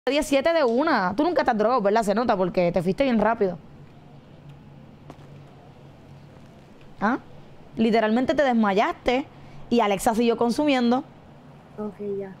17 de una. Tú nunca te has drogado, ¿verdad? Se nota porque te fuiste bien rápido. ¿Ah? Literalmente te desmayaste y Alexa siguió consumiendo. Ok, ya.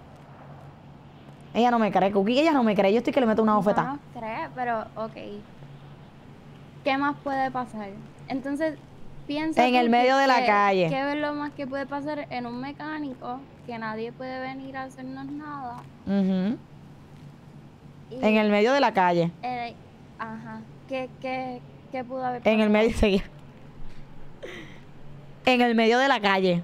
Ella no me cree, Cookie. Ella no me cree. Yo estoy que le meto una bofetada. No cree, pero ok. ¿Qué más puede pasar? Entonces, piensa En tú el medio de la que- calle. ¿Qué es lo más que puede pasar en un mecánico? Que nadie puede venir a hacernos nada. Ujú. Y, En el medio de la calle. ajá. ¿Qué pudo haber pasado? En el medio. Seguía. En el medio de la calle.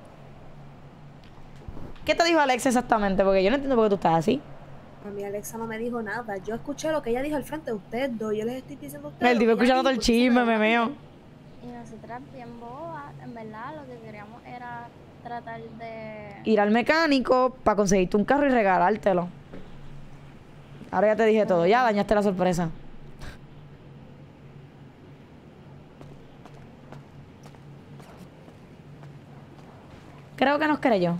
¿Qué te dijo Alexa exactamente? Porque yo no entiendo por qué tú estás así. A mí Alexa no me dijo nada. Yo escuché lo que ella dijo al frente de ustedes dos. Yo les estoy diciendo a ustedes. El tipo lo que ella escuchando todo el dijo, porque chisme, se me meo. Y nosotras bien bobas, en verdad, lo que queríamos era tratar de... Ir al mecánico para conseguirte un carro y regalártelo. Ahora ya te dije todo. Ya dañaste la sorpresa. Creo que nos creyó.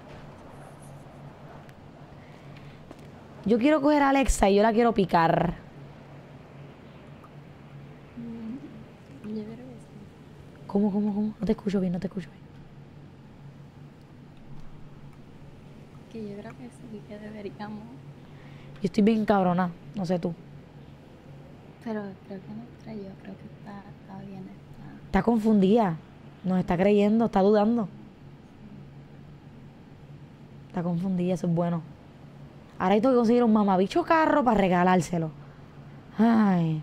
Yo quiero coger a Alexa y yo la quiero picar. Yo creo que sí. ¿Cómo? No te escucho bien, no te escucho bien. Que yo creo que sí, que deberíamos. Yo estoy bien cabrona, no sé tú. Pero creo que nos creyó, creo que está bien. Está confundida. Nos está creyendo, está dudando. Está confundida, eso es bueno. Ahora hay que conseguir un mamabicho carro para regalárselo. Ay,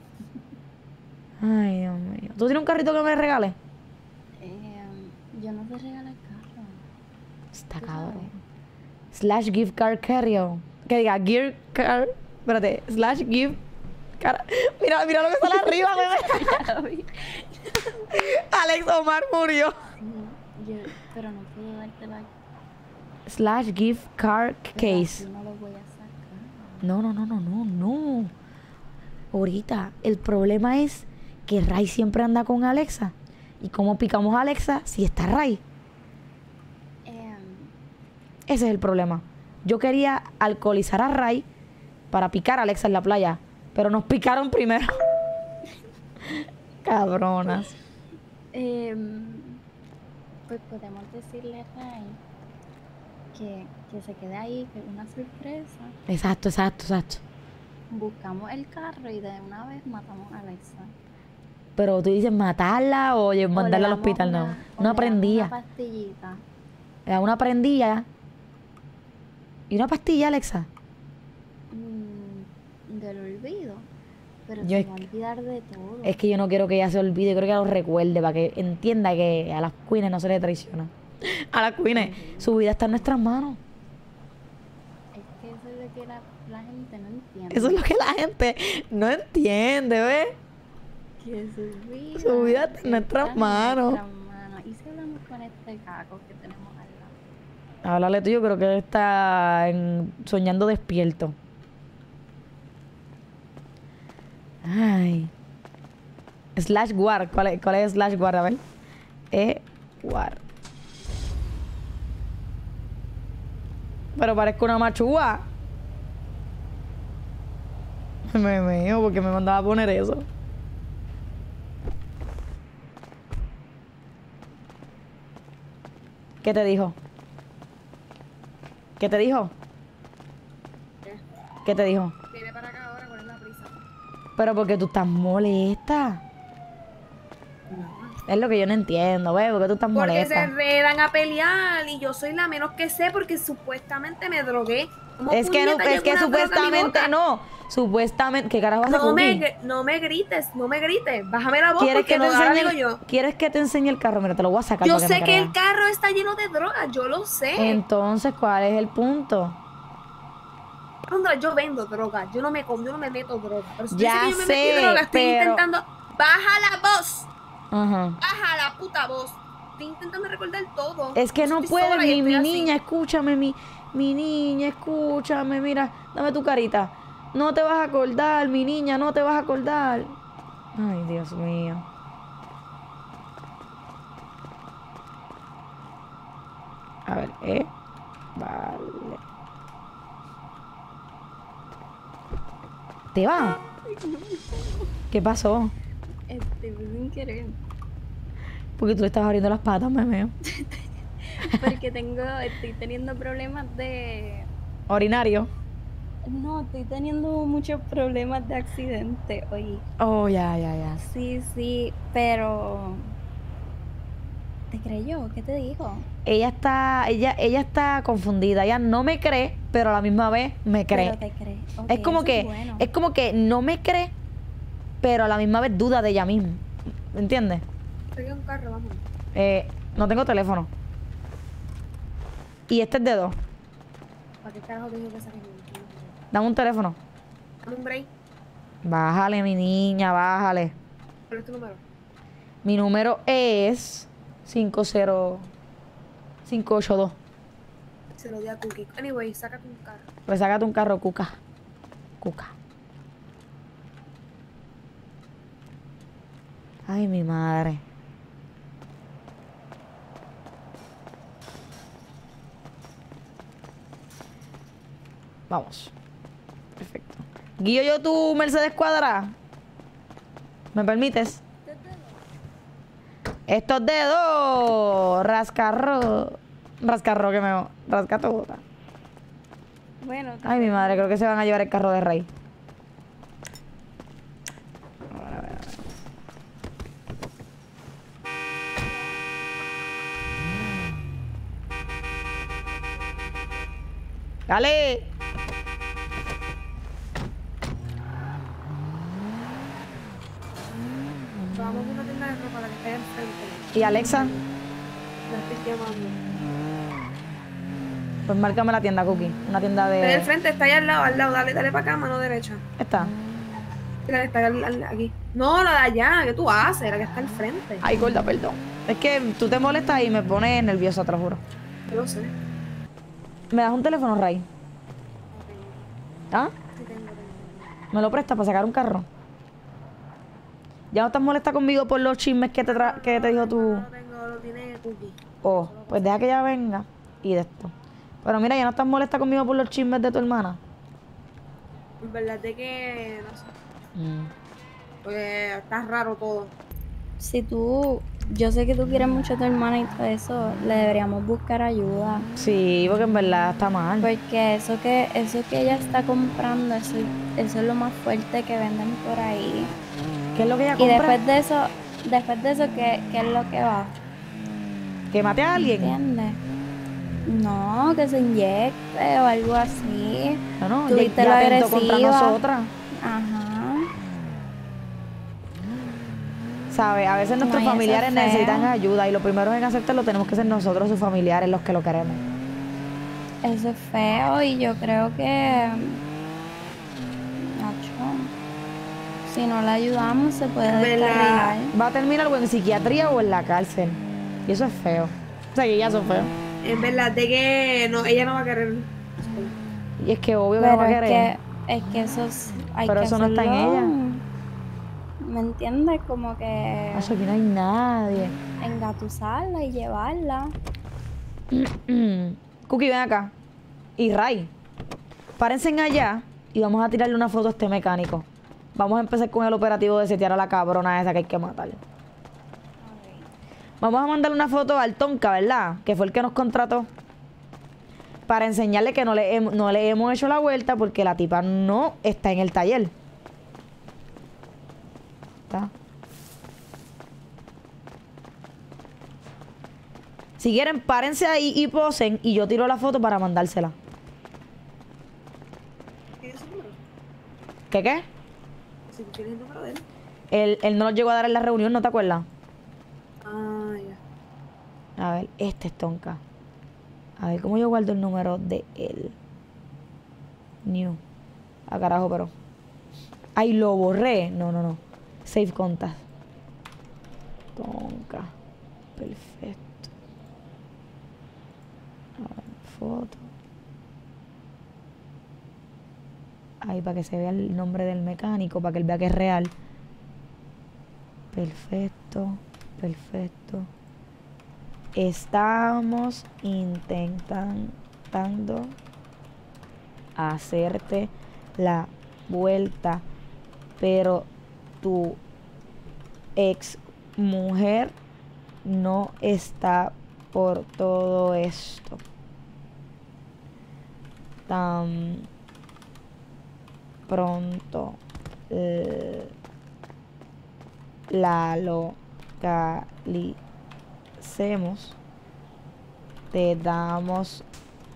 Dios mío. ¿Tú tienes un carrito que me regales? Yo no te regalo el carro. Está ¿Tú cabrón. sabes? / gift card carrier. Que diga gear card. Espérate. / gift card. Mira lo que sale arriba, bebé. Alex Omar murió. Pero no puedo dártelo aquí. / gift card case. Yo no lo voy a sacar. No. Ahorita, el problema es que Ray siempre anda con Alexa. ¿Y cómo picamos a Alexa si está Ray? Ese es el problema. Yo quería alcoholizar a Ray para picar a Alexa en la playa, pero nos picaron primero. Cabronas. Pues podemos decirle a Ray que se quede ahí, que es una sorpresa. Exacto. Buscamos el carro y de una vez matamos a Alexa. Pero tú dices matarla o mandarla al hospital, no. Una prendilla. Una pastillita. Una prendilla. ¿Y una pastilla, Alexa? Del olvido. Pero Yo se va a olvidar de todo. Es que yo no quiero que ella se olvide, quiero que ella lo recuerde para que entienda que a las queens no se le traiciona. A las queens, su vida está en nuestras manos. Es que eso es lo que la gente no entiende. Eso es lo que la gente no entiende, ¿ves? Que Su vida está en nuestras manos. ¿Y si hablamos con este caco que tenemos al lado? Háblale tú, yo creo que él está soñando despierto. Ay. / war. ¿Cuál es / war? A ver. War. Pero parezco una machúa. Me meo porque me mandaba a poner eso. ¿Qué te dijo? ¿Qué te dijo? ¿Qué te dijo? Viene para acá ahora con la prisa. Pero porque tú estás molesta. Es lo que yo no entiendo, ¿ves? Porque tú estás Porque molesta. se enredan a pelear y yo soy la menos que sé porque supuestamente me drogué. ¿Cómo Es que no, puñeta es que llegó una droga a mi supuestamente boca? no. Supuestamente. ¿Qué carajo hace Cookie? No me grites. Bájame la voz ¿Quieres porque que te no, ahora digo enseñe? yo. ¿Quieres que te enseñe el carro? Mira, te lo voy a sacar. Yo para sé me que el creas. carro está lleno de drogas, yo lo sé. Entonces, ¿cuál es el punto? Cuando yo vendo drogas, yo no me meto drogas. Pero si Ya tú dices que yo me sé, metí droga, estoy pero- intentando. Baja la voz. Ajá. Baja la puta voz. Estoy intentando recordar todo. Es que no Estoy puedes, sola y mi estoy así. niña, escúchame, mi niña, escúchame, mira, dame tu carita. No te vas a acordar, mi niña, no te vas a acordar. Ay, Dios mío. A ver, vale. Esteban, ¿qué pasó? Fue sin querer. Porque tú le estabas abriendo las patas, meme. Porque estoy teniendo problemas de... Orinario. No, estoy teniendo muchos problemas de accidente, oye. Oh, ya. Sí, pero... ¿Te creyó? ¿Qué te dijo? Ella está confundida. Ella no me cree, pero a la misma vez me cree. Pero te cree. Ok, Es como eso que, es bueno. es como que no me cree, pero a la misma vez duda de ella misma. ¿Me entiendes? Traiga un carro, vamos. No tengo teléfono. Y este es de 2. ¿Para qué carajo te dijo que saques un Dame un teléfono. Dame un break. Bájale, mi niña, bájale. ¿Cuál es tu número? Mi número es 50582. Se lo di a Cookie. Anyway, sácate un carro. Pues sácate un carro, Cuca. Ay, mi madre. Vamos. Perfecto. Guío yo tu Mercedes cuadrada. ¿Me permites? Estos dedos. Rascarro que me rasca todo. Bueno, Ay, mi madre, creo que se van a llevar el carro de Rey. Dale. Vamos a una tienda de ropa, la que está ahí enfrente. ¿Y Alexa? La estoy llamando. Pues márcame la tienda, Cookie. Una tienda Está ahí al de... frente, está ahí al lado. Dale para acá, mano derecha. Esta. La que está aquí. No, la de allá, ¿qué tú haces? La que está al frente. Ay, gorda, perdón. Es que tú te molestas y me pones nerviosa, te lo juro. Yo lo sé. ¿Me das un teléfono, Ray? ¿Ah? Sí, tengo. ¿Me lo prestas para sacar un carro? ¿Ya no estás molesta conmigo por los chismes que te dijo tu...? No lo tengo, lo tiene Cookie. Oh, pues deja que ella venga y de esto. Pero mira, ¿ya no estás molesta conmigo por los chismes de tu hermana? En verdad de que, no sé. Porque está raro todo. Yo sé que tú quieres mucho a tu hermana y todo eso, le deberíamos buscar ayuda. Sí, porque en verdad está mal. Porque eso que ella está comprando, eso es lo más fuerte que venden por ahí. ¿Qué es lo que ella Y compra? después de eso, ¿qué es lo que va? ¿Que mate a alguien? ¿Entiendes? No, que se inyecte o algo así. No, Tú ya, viste ya lo atentó contra agresiva. nosotras. Ajá. ¿Sabes? A veces nuestros Ay, eso es familiares feo. necesitan ayuda y lo primero en aceptarlo tenemos que ser nosotros, sus familiares, los que lo queremos. Eso es feo y yo creo que... Nacho, si no la ayudamos se puede ¿Verdad? descarrilar. Va a terminar o en psiquiatría o en la cárcel. Y eso es feo. O sea, que ya son feos. En verdad de que no, ella no va a querer. Y es que obvio que no Pero va a querer. es que eso hay Pero que eso no está en hacerlo, ella. ¿me entiendes? Como que Ay, aquí no hay nadie. engatusarla y llevarla. Cookie, ven acá. Y Ray, párense en allá y vamos a tirarle una foto a este mecánico. Vamos a empezar con el operativo de setear a la cabrona esa que hay que matar. Vamos a mandarle una foto al Tonka, ¿verdad? Que fue el que nos contrató. Para enseñarle que no le hemos hecho la vuelta porque la tipa no está en el taller. ¿Está? Si quieren, párense ahí y posen y yo tiro la foto para mandársela. ¿Tienes su número? ¿Qué? Si tienes el número de él. Él no nos llegó a dar en la reunión, ¿no te acuerdas? Ah, ya. A ver, este es Tonka. A ver, ¿cómo yo guardo el número de él? New. Ah, carajo, pero... Ay, lo borré. No. Save contact. Tonka. Perfecto. A ver, foto. Ahí, para que se vea el nombre del mecánico, para que él vea que es real. Perfecto. Estamos intentando hacerte la vuelta pero tu ex mujer no está por todo esto. Tan pronto la localicemos, te damos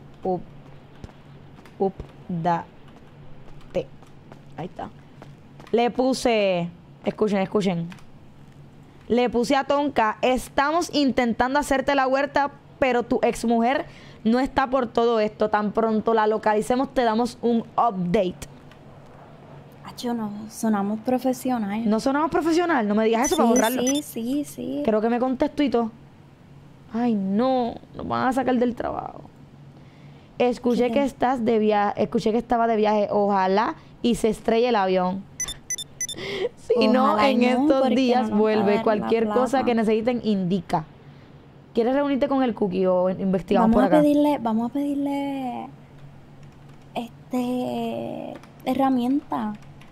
update. Ahí está. Le puse, escuchen. Le puse a Tonka, estamos intentando hacerte la huerta, pero tu exmujer no está por todo esto. Tan pronto la localicemos, te damos un update. Acho, no sonamos profesional. ¿No sonamos profesional? No me digas eso para borrarlo. Sí. Creo que me contestó y todo. Ay, no, nos van a sacar del trabajo. Escuché que estás de viaje, escuché que estaba de viaje. Ojalá y se estrelle el avión. Si no, en estos días vuelve. Cualquier cosa que necesiten, indica. ¿Quieres reunirte con el Cookie o investigamos por acá? Vamos a pedirle herramienta.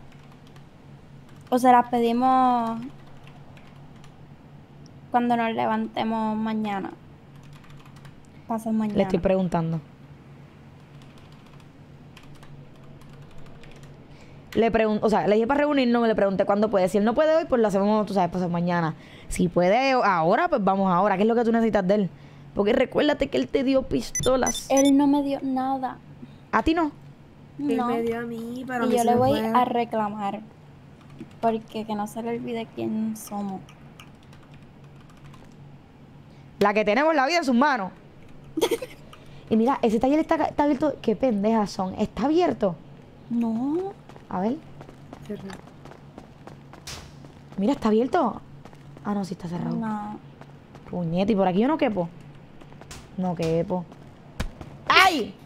O se las pedimos cuando nos levantemos mañana. Pasa mañana. Le estoy preguntando. Le pregunto, o sea, le dije para reunirnos, me le pregunté cuándo puede. Si él no puede hoy, pues lo hacemos, tú sabes, pasado mañana. Si puede ahora, pues vamos ahora. ¿Qué es lo que tú necesitas de él? Porque recuérdate que él te dio pistolas. Él no me dio nada. ¿A ti no? Él No. me dio a mí, pero a Y mí yo se le me voy fue. a reclamar. Porque que no se le olvide quién somos. La que tenemos la vida en sus manos. Y mira, ese taller está abierto. Qué pendejas son. ¿Está abierto? No. A ver. Cerrado. Mira, ¿está abierto? Ah, no, sí está cerrado. No. Puñete, ¿y por aquí yo no quepo? No quepo. ¡Ay!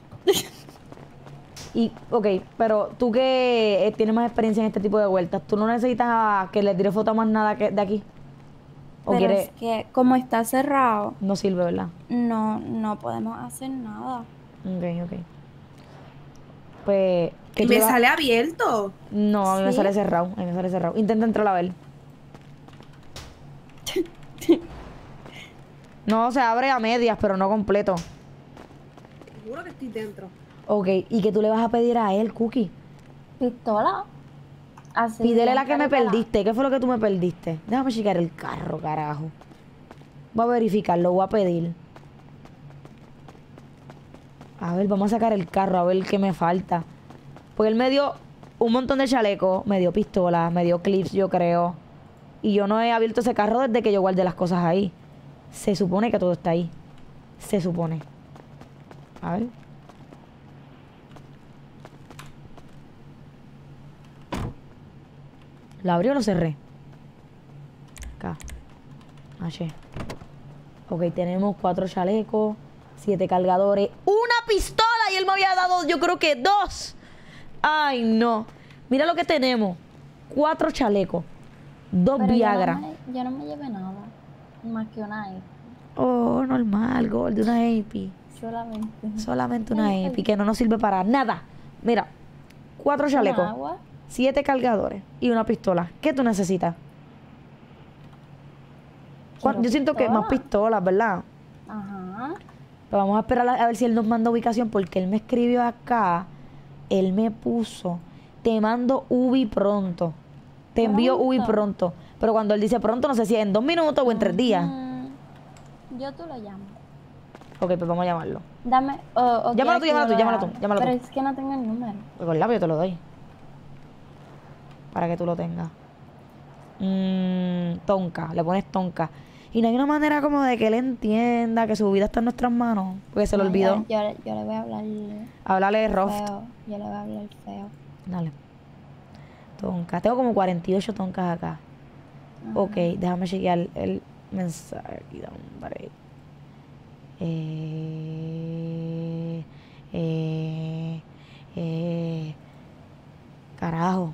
Y, ok, pero tú que tienes más experiencia en este tipo de vueltas, ¿tú no necesitas que le tire foto a más nada de aquí? ¿O Pero quieres...? es que como está cerrado, No sirve, ¿verdad? no podemos hacer nada. Ok. Pues... ¿qué Y tú me le vas- sale abierto. No, a mí me ¿Sí? sale cerrado. A mí me sale cerrado. Intenta entrar a ver. No, se abre a medias, pero no completo. Te juro que estoy dentro. Ok, ¿y qué tú le vas a pedir a él, Cookie? Pistola. Así. Pídele la que me encárgala. perdiste. ¿Qué fue lo que tú me perdiste? Déjame checar el carro, carajo. Voy a verificarlo, voy a pedir. A ver, vamos a sacar el carro, a ver qué me falta. Porque él me dio un montón de chalecos, me dio pistolas, me dio clips, yo creo. Y yo no he abierto ese carro desde que yo guardé las cosas ahí. Se supone que todo está ahí. Se supone. A ver. ¿La abrí o lo cerré? Acá. H. Ok, tenemos 4 chalecos, 7 cargadores, una pistola y él me había dado, yo creo que 2. Ay, no. Mira lo que tenemos. 4 chalecos, 2 Pero Viagra. yo no me llevé nada. Más que una AP. Oh, normal, Gold, una AP. Solamente. Solamente una AP que no nos sirve para nada. Mira, 4 ¿Con chalecos, agua? 7 cargadores y una pistola. ¿Qué tú necesitas? Quiero Yo siento que más pistola. pistolas, ¿verdad? Ajá. Pero vamos a esperar a ver si él nos manda ubicación, porque él me escribió acá, él me puso, te mando Ubi pronto, te envío Ubi ¿Pronto? pronto. Pero cuando él dice pronto, no sé si es en 2 minutos o en 3 días. Yo tú lo llamo. Ok, pues vamos a llamarlo. Dame. Llámalo tú, llámalo tú. Pero es que no tengo el número. Pues con yo te lo doy. Para que tú lo tengas. Tonka, le pones Tonka. Y no hay una manera como de que él entienda que su vida está en nuestras manos, porque se lo No, olvidó. Yo le voy a hablar Háblale de Roft. feo. Yo le voy a hablar feo. Dale. Tonka. Tengo como 48 tonkas acá. Ok, déjame chequear el mensaje aquí. Dame un break. Carajo.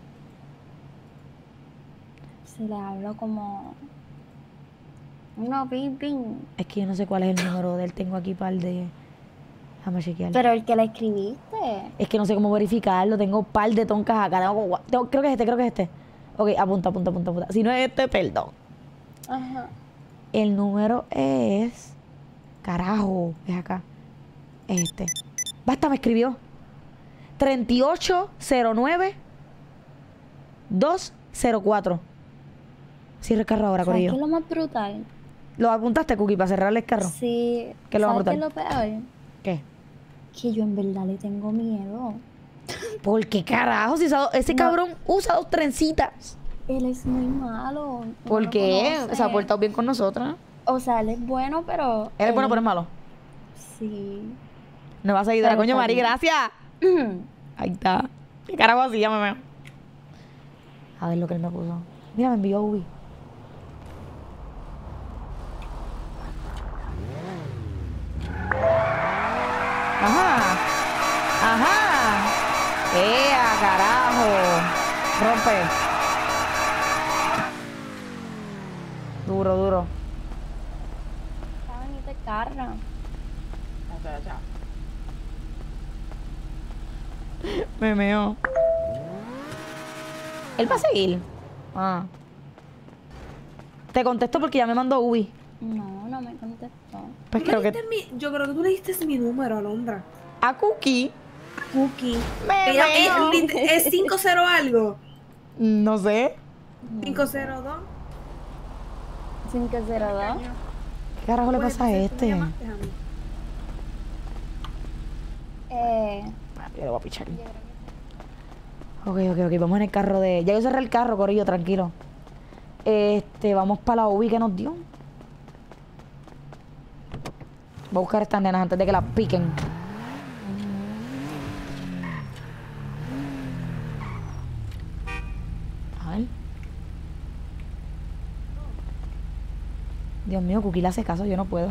Si le hablo como. No, ping, ping. Es que yo no sé cuál es el número de él. Tengo aquí par de... Déjame chequear. Pero el que le escribiste. Es que no sé cómo verificarlo. Tengo par de tonkas acá. Creo que es este. Ok, apunta. Si no es este, perdón. Ajá. El número es... Carajo, es acá. Es este. Basta, me escribió. 3809-204. Cierra el carro ahora, ¿Sabes qué Corillo. es lo más brutal? ¿Lo apuntaste, Cookie, para cerrarle el carro? Sí. ¿Qué es lo más ¿Sabes qué es brutal? lo peor? ¿Qué? Que yo en verdad le tengo miedo. ¿Por qué carajo? Si ese No. cabrón usa 2 trencitas. Él es muy malo. uno ¿Por lo qué? conoce. Se ha portado bien con nosotras. O sea, él es bueno, pero... Él es bueno, pero es malo. Sí. Nueva seguidora, Pero coño, está Mari, bien. gracias. Ahí está. ¿Qué carajo así? Ya me veo. A ver lo que él me puso. Mira, me envió Ubi. Ajá. ¡Ea, carajo! Rompe. Duro. Saben, y te carga. Me meó. ¿Él va a seguir? Ah. Te contesto porque ya me mandó Ubi. No me contestó. Pues Tú creo le que... diste yo creo que tú le diste mi número, Alondra. A Cookie. Cookie. Me Ella veo. es 50 algo. No sé. 502. 502. ¿Qué carajo le pasa a este? Yo Yo le voy a pichar. Ok. Vamos en el carro de... Ya yo cerré el carro, Corillo, tranquilo. Vamos para la Ubi que nos dio. Voy a buscar a estas nenas antes de que las piquen. A ver. Dios mío, Cookie le hace caso, yo no puedo.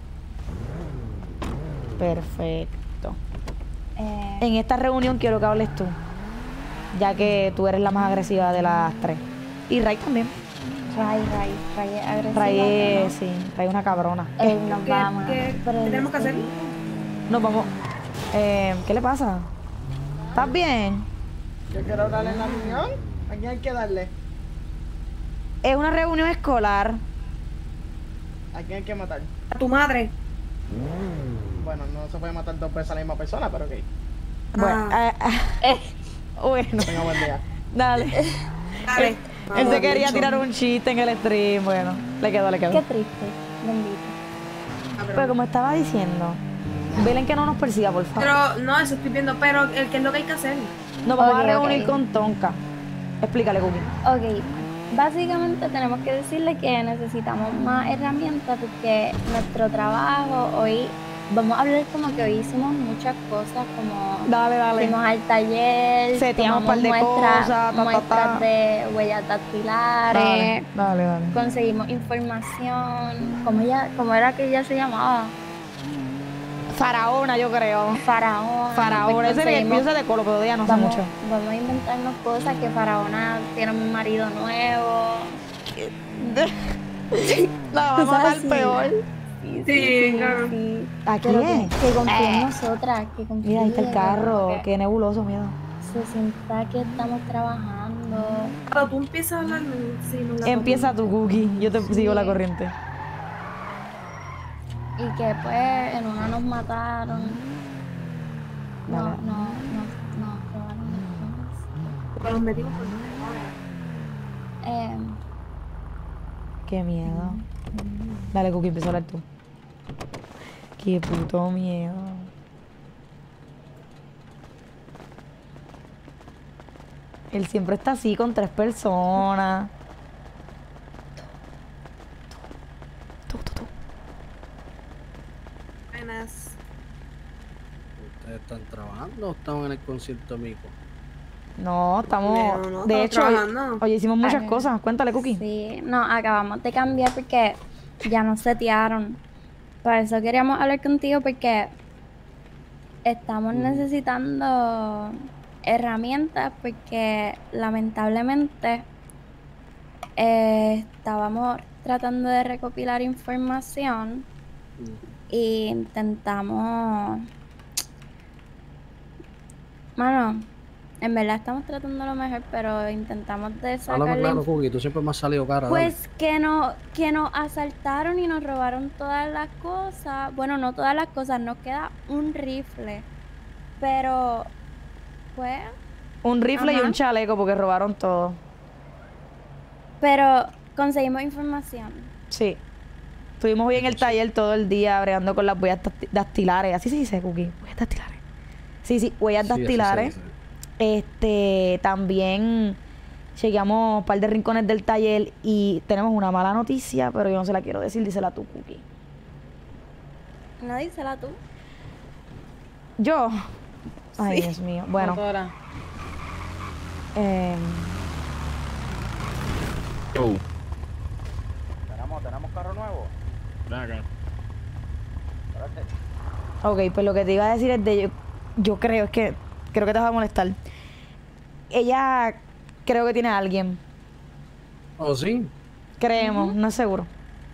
Perfecto. En esta reunión quiero que hables tú, ya que tú eres la más agresiva de las 3. Y Ray también. Ray es agresivo. Ray es, sí, Ray es una cabrona. Nos vamos. ¿Qué Pero tenemos que hacer? Nos vamos. ¿Qué le pasa? ¿Estás bien? Yo quiero darle en la reunión. ¿A quién hay que darle? Es una reunión escolar. ¿A quién hay que matar? A tu madre. Bueno, no se puede matar 2 veces a la misma persona, pero ok. Bueno, bueno, Tenga buen día. dale. Dale. Él Vamos, se quería bicho. tirar un chiste en el stream. Bueno, le quedó. Qué triste. Bendito. Pero como estaba diciendo, Belén que no nos persiga, por favor. Pero, no, eso estoy viendo. Pero, ¿qué es lo que hay que hacer? Nos vamos a Ok, reunir ok. con Tonka. Explícale, Cookie. Ok, básicamente tenemos que decirle que necesitamos más herramientas porque nuestro trabajo hoy, vamos a hablar como que hoy hicimos muchas cosas, como Dale. fuimos al taller, Seteamos un par de tomamos cosas, muestras de huellas dactilares, Dale. conseguimos información, ¿cómo era que ella se llamaba? Faraona, yo creo. Faraona. Faraona. Pues Ese es el conseguimos- pienso de Colo, pero de ella no sé Vamos, mucho. vamos a inventarnos cosas, que Faraona tiene un marido nuevo. La vamos a Cosas matar así. peor. Sí, claro. sí. ¿A Pero quién? que confíe en nosotras, que confíe. Mira, ahí está el que carro. como que Qué nebuloso, miedo. se sienta que estamos trabajando. Cuando tú empiezas a hablar, sí, no la Empieza tu Cookie. Yo te Sí. sigo la corriente. Y que pues en una nos mataron. No, Vale. nos robaron después. Porque nos metimos por Qué miedo. Dale, Cookie, empieza a hablar tú. Qué puto miedo. Él siempre está así con 3 personas. Tú. Buenas. ¿Ustedes están trabajando o están en el concierto mico? No, estamos. No, de estamos hecho, trabajando. oye, hicimos muchas Ay. cosas. Cuéntale, Cookie. Sí, no, acabamos de cambiar porque ya nos setearon. Por eso queríamos hablar contigo porque estamos necesitando herramientas porque lamentablemente estábamos tratando de recopilar información e intentamos, mano, En verdad estamos tratando lo mejor, pero intentamos de Háblame sacarle... claro, Cookie, tú siempre me has salido cara. Pues que nos asaltaron y nos robaron todas las cosas. Bueno, no todas las cosas, nos queda un rifle. Pero, pues... Un rifle y Ajá. un chaleco porque robaron todo. Pero conseguimos información. Sí. Estuvimos hoy en el taller todo el día bregando con las huellas dactilares. Así se dice, Cookie. Huellas dactilares. Sí, huellas Sí, así se dactilares. dice. También chequeamos un par de rincones del taller y tenemos una mala noticia, pero yo no se la quiero decir, dísela tú, Cookie. No, dísela tú. Yo. Ay, Dios mío. Bueno. Motora. Oh, ¿Tenemos carro nuevo? ven acá. Ok, pues lo que te iba a decir es de yo creo, es que creo que te va a molestar. Ella creo que tiene a alguien. ¿Oh, sí? Creemos, no es seguro.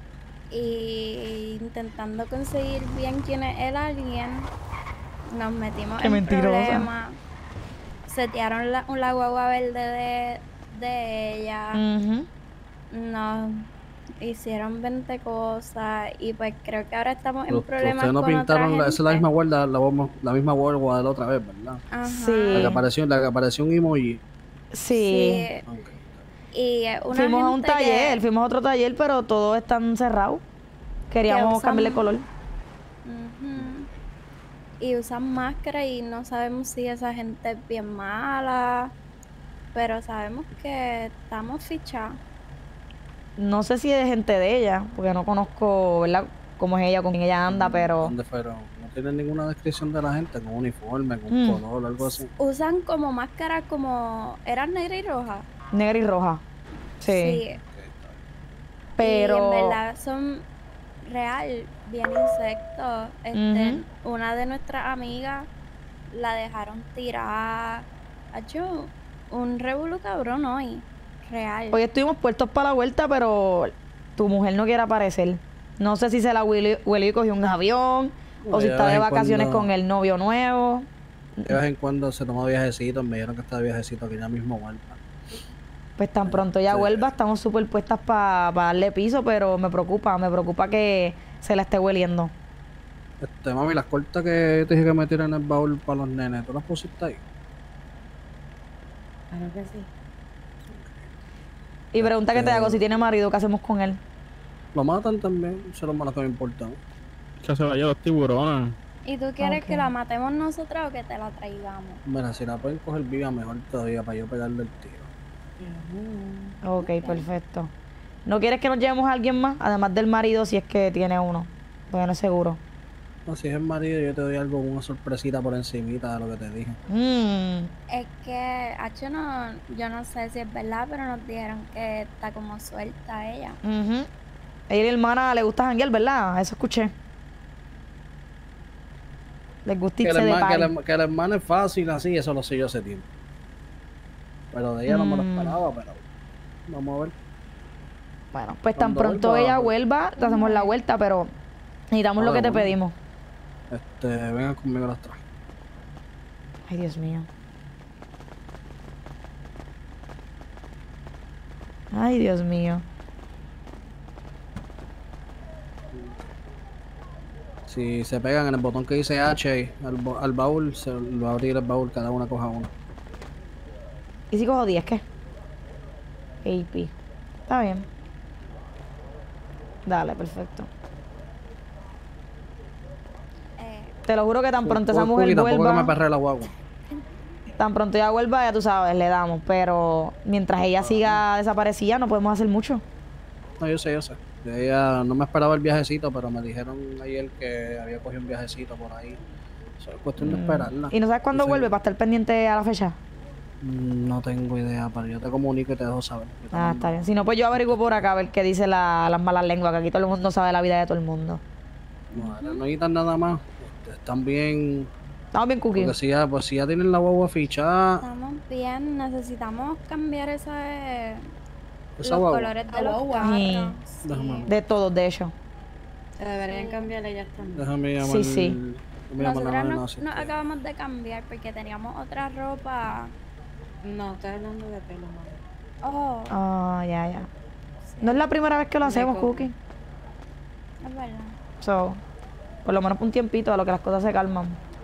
Y intentando conseguir bien quién es el alguien, nos metimos Qué en mentirosa. problemas. Setearon la guagua verde de ella. Ujú. Nos hicieron 20 cosas y pues creo que ahora estamos en Pero problemas ustedes no con otra pintaron, esa es la gente. misma guarda, la misma guarda de la otra vez, ¿verdad? Ajá. Sí. La que apareció un emoji. Sí. Ok. Y una Fuimos a un gente taller, fuimos a otro taller, pero todos están cerrados. Queríamos usan- cambiarle color. Ujú. Y usan máscara y no sabemos si esa gente es bien mala, pero sabemos que estamos fichados. No sé si es gente de ella, porque no conozco, ¿verdad? Cómo es ella, con quién ella anda, pero ¿Dónde fueron? No tienen ninguna descripción de la gente, con uniforme, con Mm. color, algo así. Usan como máscara como... ¿Eran negra y roja? negra y roja. Sí. Pero Y en verdad son real, bien insectos. Una de nuestras amigas la dejaron tirar. Ha hecho un revolú cabrón hoy. Real. hoy estuvimos puestos para la vuelta, pero tu mujer no quiere aparecer. No sé si se la huele y cogió un avión, o si De está vez de en vacaciones cuando- con el novio nuevo. De vez en cuando se toma viajecitos, me dijeron que está de viajecito aquí ya mismo vuelta. Pues tan pronto ella vuelva, estamos súper puestas para darle piso, pero me preocupa que se la esté hueliendo. Mami, las cortas que te dije que metieran en el baúl para los nenes, ¿tú las pusiste ahí? Claro que sí. Y pregunta que te hago, si tiene marido, ¿qué hacemos con él? Lo matan también, eso es lo malo que me importa. Que se vayan los tiburones. ¿Y tú quieres Ok. que la matemos nosotros o que te la traigamos? Mira, si la pueden coger viva, mejor todavía para yo pegarle el tiro. Ok, perfecto. ¿No quieres que nos llevemos a alguien más? Además del marido, si es que tiene uno. Porque no es seguro. No, si es el marido, yo te doy algo, una sorpresita por encimita de lo que te dije. Es que, no, yo no sé si es verdad, pero nos dijeron que está como suelta ella. Ujú. Ella y la hermana le gusta janguear, ¿verdad? Eso escuché. Les gusta Que irse de party. que la hermana es fácil así, eso lo sé yo hace tiempo. Pero de ella no me lo Mm. esperaba, pero vamos a ver. Bueno, pues tan Cuando pronto vuelva, ella pues. vuelva, te hacemos la vuelta, pero necesitamos lo Ah, que te bueno. pedimos. Vengan conmigo las trajes. Ay, Dios mío. Ay, Dios mío. Si se pegan en el botón que dice H al baúl, se lo va a abrir el baúl, cada una coja uno. ¿Y si cojo 10 qué? AP. Está bien. Dale, perfecto. Te lo juro que tan pronto esa mujer Tampoco que me vuelva, perre la guagua. tan pronto ella vuelva, ya tú sabes, le damos. Pero mientras ella siga desaparecida, no podemos hacer mucho. No, yo sé. Ella no me esperaba el viajecito, pero me dijeron ayer que había cogido un viajecito por ahí. Eso es cuestión de esperarla. ¿Y no sabes cuándo Sí. vuelve para estar pendiente a la fecha? No tengo idea, pero yo te comunico y te dejo saber. Yo te Ah, mando. está bien. Si no, pues yo averiguo por acá a ver qué dice las malas lenguas, que aquí todo el mundo sabe la vida de todo el mundo. No, ahora no necesitan nada más. Están bien. Estamos bien, Cookie. Porque si ya tienen la guagua fichada, Estamos bien, necesitamos cambiar esa los guagua. colores de los guagua. carros. Sí. Déjame, De todos, de hecho. Se deberían cambiarle ya también. déjame llamar. Sí. déjame llamar a la Nosotras nena, nos si nos quiere. acabamos de cambiar porque teníamos otra ropa No, estoy hablando de pelo, mami. Oh, Ah, ya. No es la primera vez que lo hacemos, cojo. Cookie. es verdad. So, por lo menos un tiempito a lo que las cosas se calman.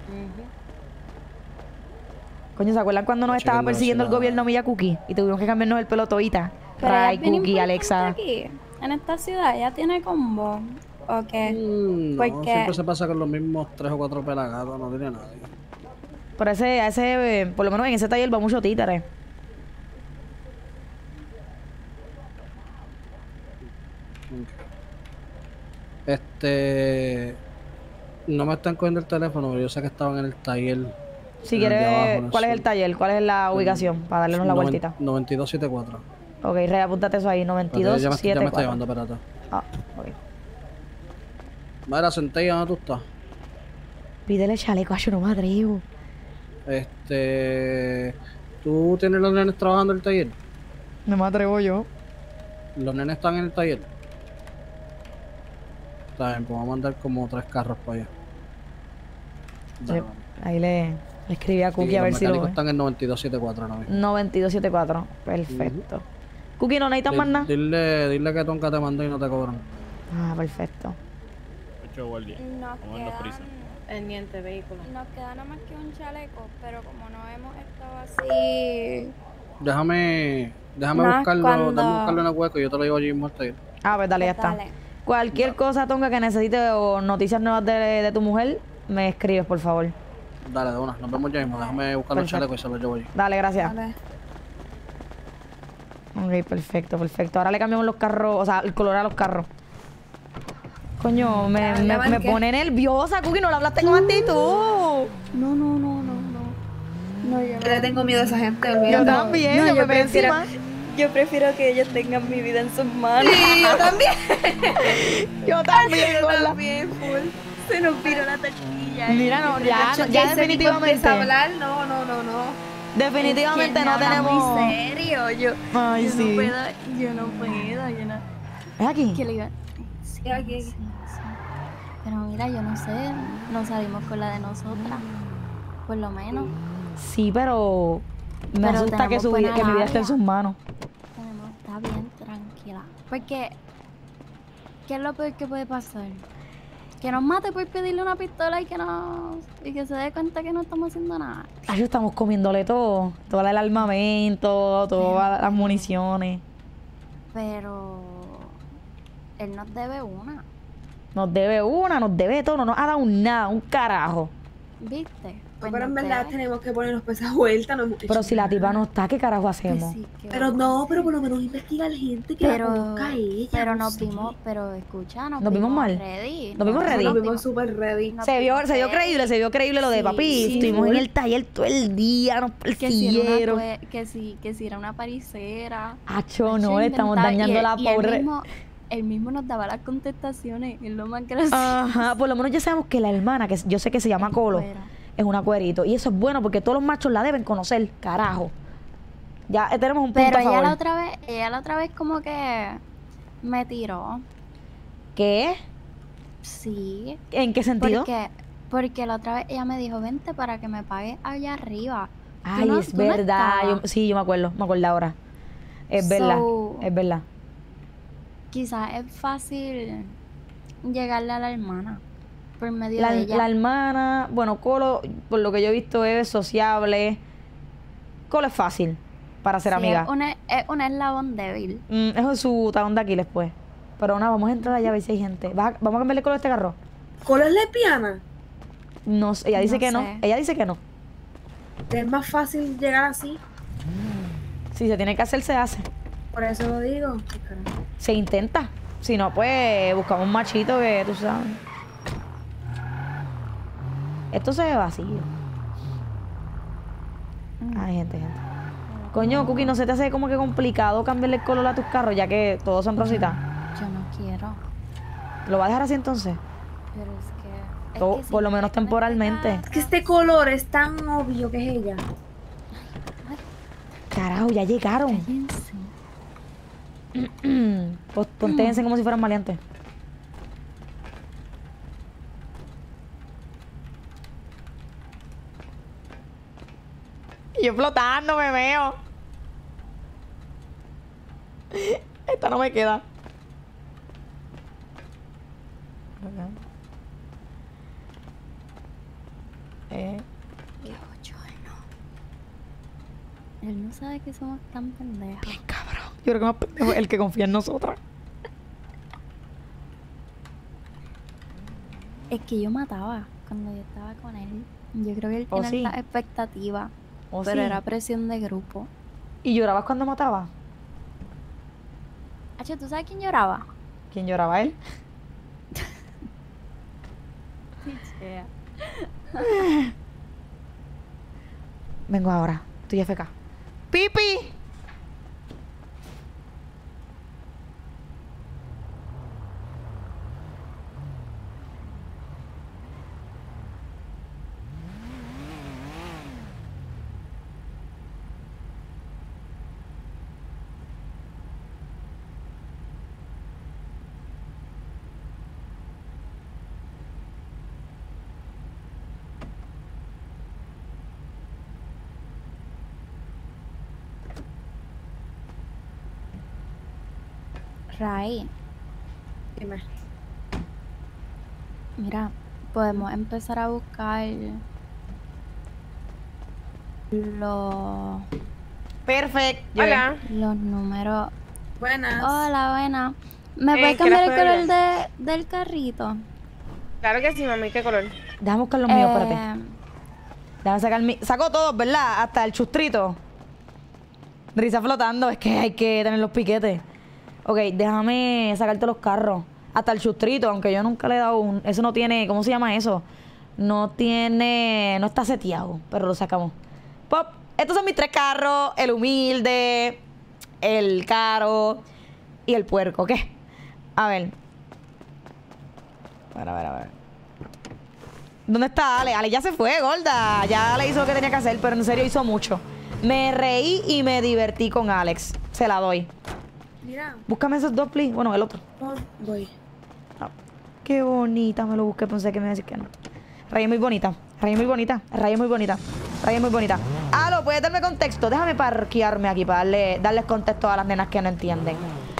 Coño, ¿se acuerdan cuando nos Estoy estaba checando persiguiendo si el la- gobierno Milla Cookie? Y tuvimos que cambiarnos el pelo todita. Pero ella Ray, es bien Cookie, importante Alexa. aquí. En esta ciudad ella tiene combo. ¿O qué? No, Porque- siempre se pasa con los mismos 3 o 4 pelagatos, no tiene nadie. Por por lo menos en ese taller va mucho títere. No me están cogiendo el teléfono, pero yo sé que estaban en el taller. Si en el de quieres, abajo, en el ¿cuál es el sur. taller? ¿Cuál es la ubicación? Para darle la vueltita. 9274. Ok, Rey, apúntate eso ahí. Ya me está 9274. llevando, espérate. Ah, ok. Mira, Centella, ¿dónde tú estás? Pídele chaleco, yo no me atrevo. ¿Tú tienes los nenes trabajando en el taller? No me atrevo yo. Los nenes están en el taller. Está bien, pues vamos a mandar como 3 carros para allá. Dale, vamos. Ahí le escribí a Cookie Sí, a ver los si lo mecánicos ve. están en 9274 ahora mismo. 9274. Perfecto. Cookie, ¿no necesitas más nada? Dile que Tonka te mandó y no te cobran. Ah, perfecto. 8 guardias. Nos Vamos dando prisa. Pendiente, vehículo. Nos queda nada más que un chaleco, pero como no hemos estado así. Déjame Más buscarlo, cuando- dame buscarlo en el hueco y yo te lo llevo allí mismo al taller. Ah, pues dale, ya está. Dale. Cualquier cosa, Tonga, que necesites o noticias nuevas de tu mujer, me escribes, por favor. Dale, de una, nos vemos ya mismo. Déjame buscar los Perfecto. chalecos y se los llevo allí. Dale, gracias. Dale. Ok, perfecto. Ahora le cambiamos los carros, o sea, el color a los carros. Coño, me pone nerviosa, Cookie, no lo hablaste con actitud. No, yo Yo le tengo miedo a esa gente, Yo olvídate. también, yo me prefiero, encima. yo prefiero que ellos tengan mi vida en sus manos. Sí, yo también. Yo también, Yo gorda. también, full. Se nos viró la taquilla. Mira, no, ya Ese tipo definitivamente. empieza a hablar, no. Definitivamente no Muy tenemos. serio, Ay, yo sí. no puedo. ¿Es aquí? ¿Qué le iba? Sí, aquí. sí. Pero mira, yo no sé, no salimos con la de nosotras, por lo menos. Sí, pero me Pero asusta que, tenemos buena que mi vida esté en labia. sus manos. Está bien, tranquila. Porque, ¿qué es lo peor que puede pasar? Que nos mate por pedirle una pistola y que se dé cuenta que no estamos haciendo nada. Ay, estamos comiéndole todo el armamento, todas las municiones. Pero él nos debe una, Nos debe todo, no nos ha dado nada, un carajo. ¿viste? Pues Pero en nos verdad debe. tenemos que ponernos por esa vuelta. No hemos hecho Pero si la nada. tipa no está, ¿qué carajo Pues hacemos? sí, que Pero vamos. no, pero por lo menos investiga a la gente que la conozca a ella. Pero no nos sé. vimos, pero escucha, ¿Nos vimos mal? ready. ¿Nos vimos ready? Nos vimos súper ready. Nos Se vio vimos ready. creíble lo de Sí, papi. sí, Estuvimos en full. el taller todo el día, nos Que si era persiguieron. que si era una paricera. Acho, no, Acho, le estamos inventaba- dañando y él- la y él pobre. él mismo nos daba las contestaciones, es lo más gracioso. Ajá, por lo menos ya sabemos que la hermana, que yo sé que se llama Colo, Fuera. es una cuerito. Y eso es bueno porque todos los machos la deben conocer, carajo. Ya tenemos un punto Pero a favor. ella la otra vez como que me tiró. ¿Qué? Sí. ¿En qué sentido? Porque la otra vez ella me dijo, vente para que me pagues allá arriba. Ay, es tú no verdad. estabas. Sí, yo me acuerdo ahora. Es verdad, es verdad. Quizás es fácil llegarle a la hermana por medio La, de ella. la hermana, bueno, Colo, por lo que yo he visto, es sociable. Colo es fácil para ser Sí, amiga. es un eslabón débil. Eso es su talón de Aquiles, pues. Pero nada, vamos a entrar allá a ver si hay gente. ¿Vamos a cambiarle color a este carro? ¿Colo es lesbiana? No, ella dice No que no. sé. Ella dice que no. Es más fácil llegar así. Si se tiene que hacer, se hace. Por eso lo digo. Qué carajo. Se intenta. Si no, pues buscamos un machito que tú sabes. Esto se ve vacío. Ay, gente. Coño, Cookie, ¿no se te hace como que complicado cambiarle el color a tus carros ya que todos son rositas? Yo no quiero. ¿Lo vas a dejar así entonces? Pero es O que si por lo me menos meten en temporalmente. este Es que este color es tan obvio que es ella. Carajo, ya llegaron. cállense. Pues pontéense como si fueran maleantes. yo flotando me veo. Esta no me queda. Qué bochorno. Él no sabe que somos tan pendejas. Bien cabrón. Yo creo que más pendejo es el que confía en nosotras. Es que yo mataba cuando yo estaba con él. Yo creo que él ¿Oh, tiene sí? la expectativa. ¿Oh, pero sí? era presión de grupo. ¿Y llorabas cuando mataba? Hacho, ¿tú sabes quién lloraba? ¿Quién lloraba? ¿Él? Vengo ahora. Estoy FK. ¡Pipi! Ray, Dime. mira, podemos empezar a buscar los Perfecto. Hola. números. Buenas. Hola, buena. ¿Me puedes ¿qué cambiar las el puedo color del carrito? Claro que sí, mami. ¿Qué color? Déjame buscar los míos, espérate. Eh, Déjame sacar mi... Saco todos, ¿verdad? Hasta el chustrito. Risa flotando. Es que hay que tener los piquetes. Ok, déjame sacarte los carros. Hasta el chustrito, aunque yo nunca le he dado un... Eso no tiene... ¿Cómo se llama eso? No tiene... No está seteado, pero lo sacamos. Pop. Estos son mis 3 carros. El humilde, el caro y el puerco. ¿Qué? A ver. A ver. ¿Dónde está Ale? Ale ya se fue, gorda. Ya le hizo lo que tenía que hacer, pero en serio hizo mucho. Me reí y me divertí con Alex. Se la doy. Mira. Búscame esos 2, please. Bueno, el otro. Voy. Ah, qué bonita. Me lo busqué, pensé que me iba a decir que no. Raya es muy bonita. Raya es muy bonita. Raya es muy bonita. Raya es muy bonita. Alo, ¿puedes darme contexto? Déjame parquearme aquí para darles contexto a las nenas que no entienden.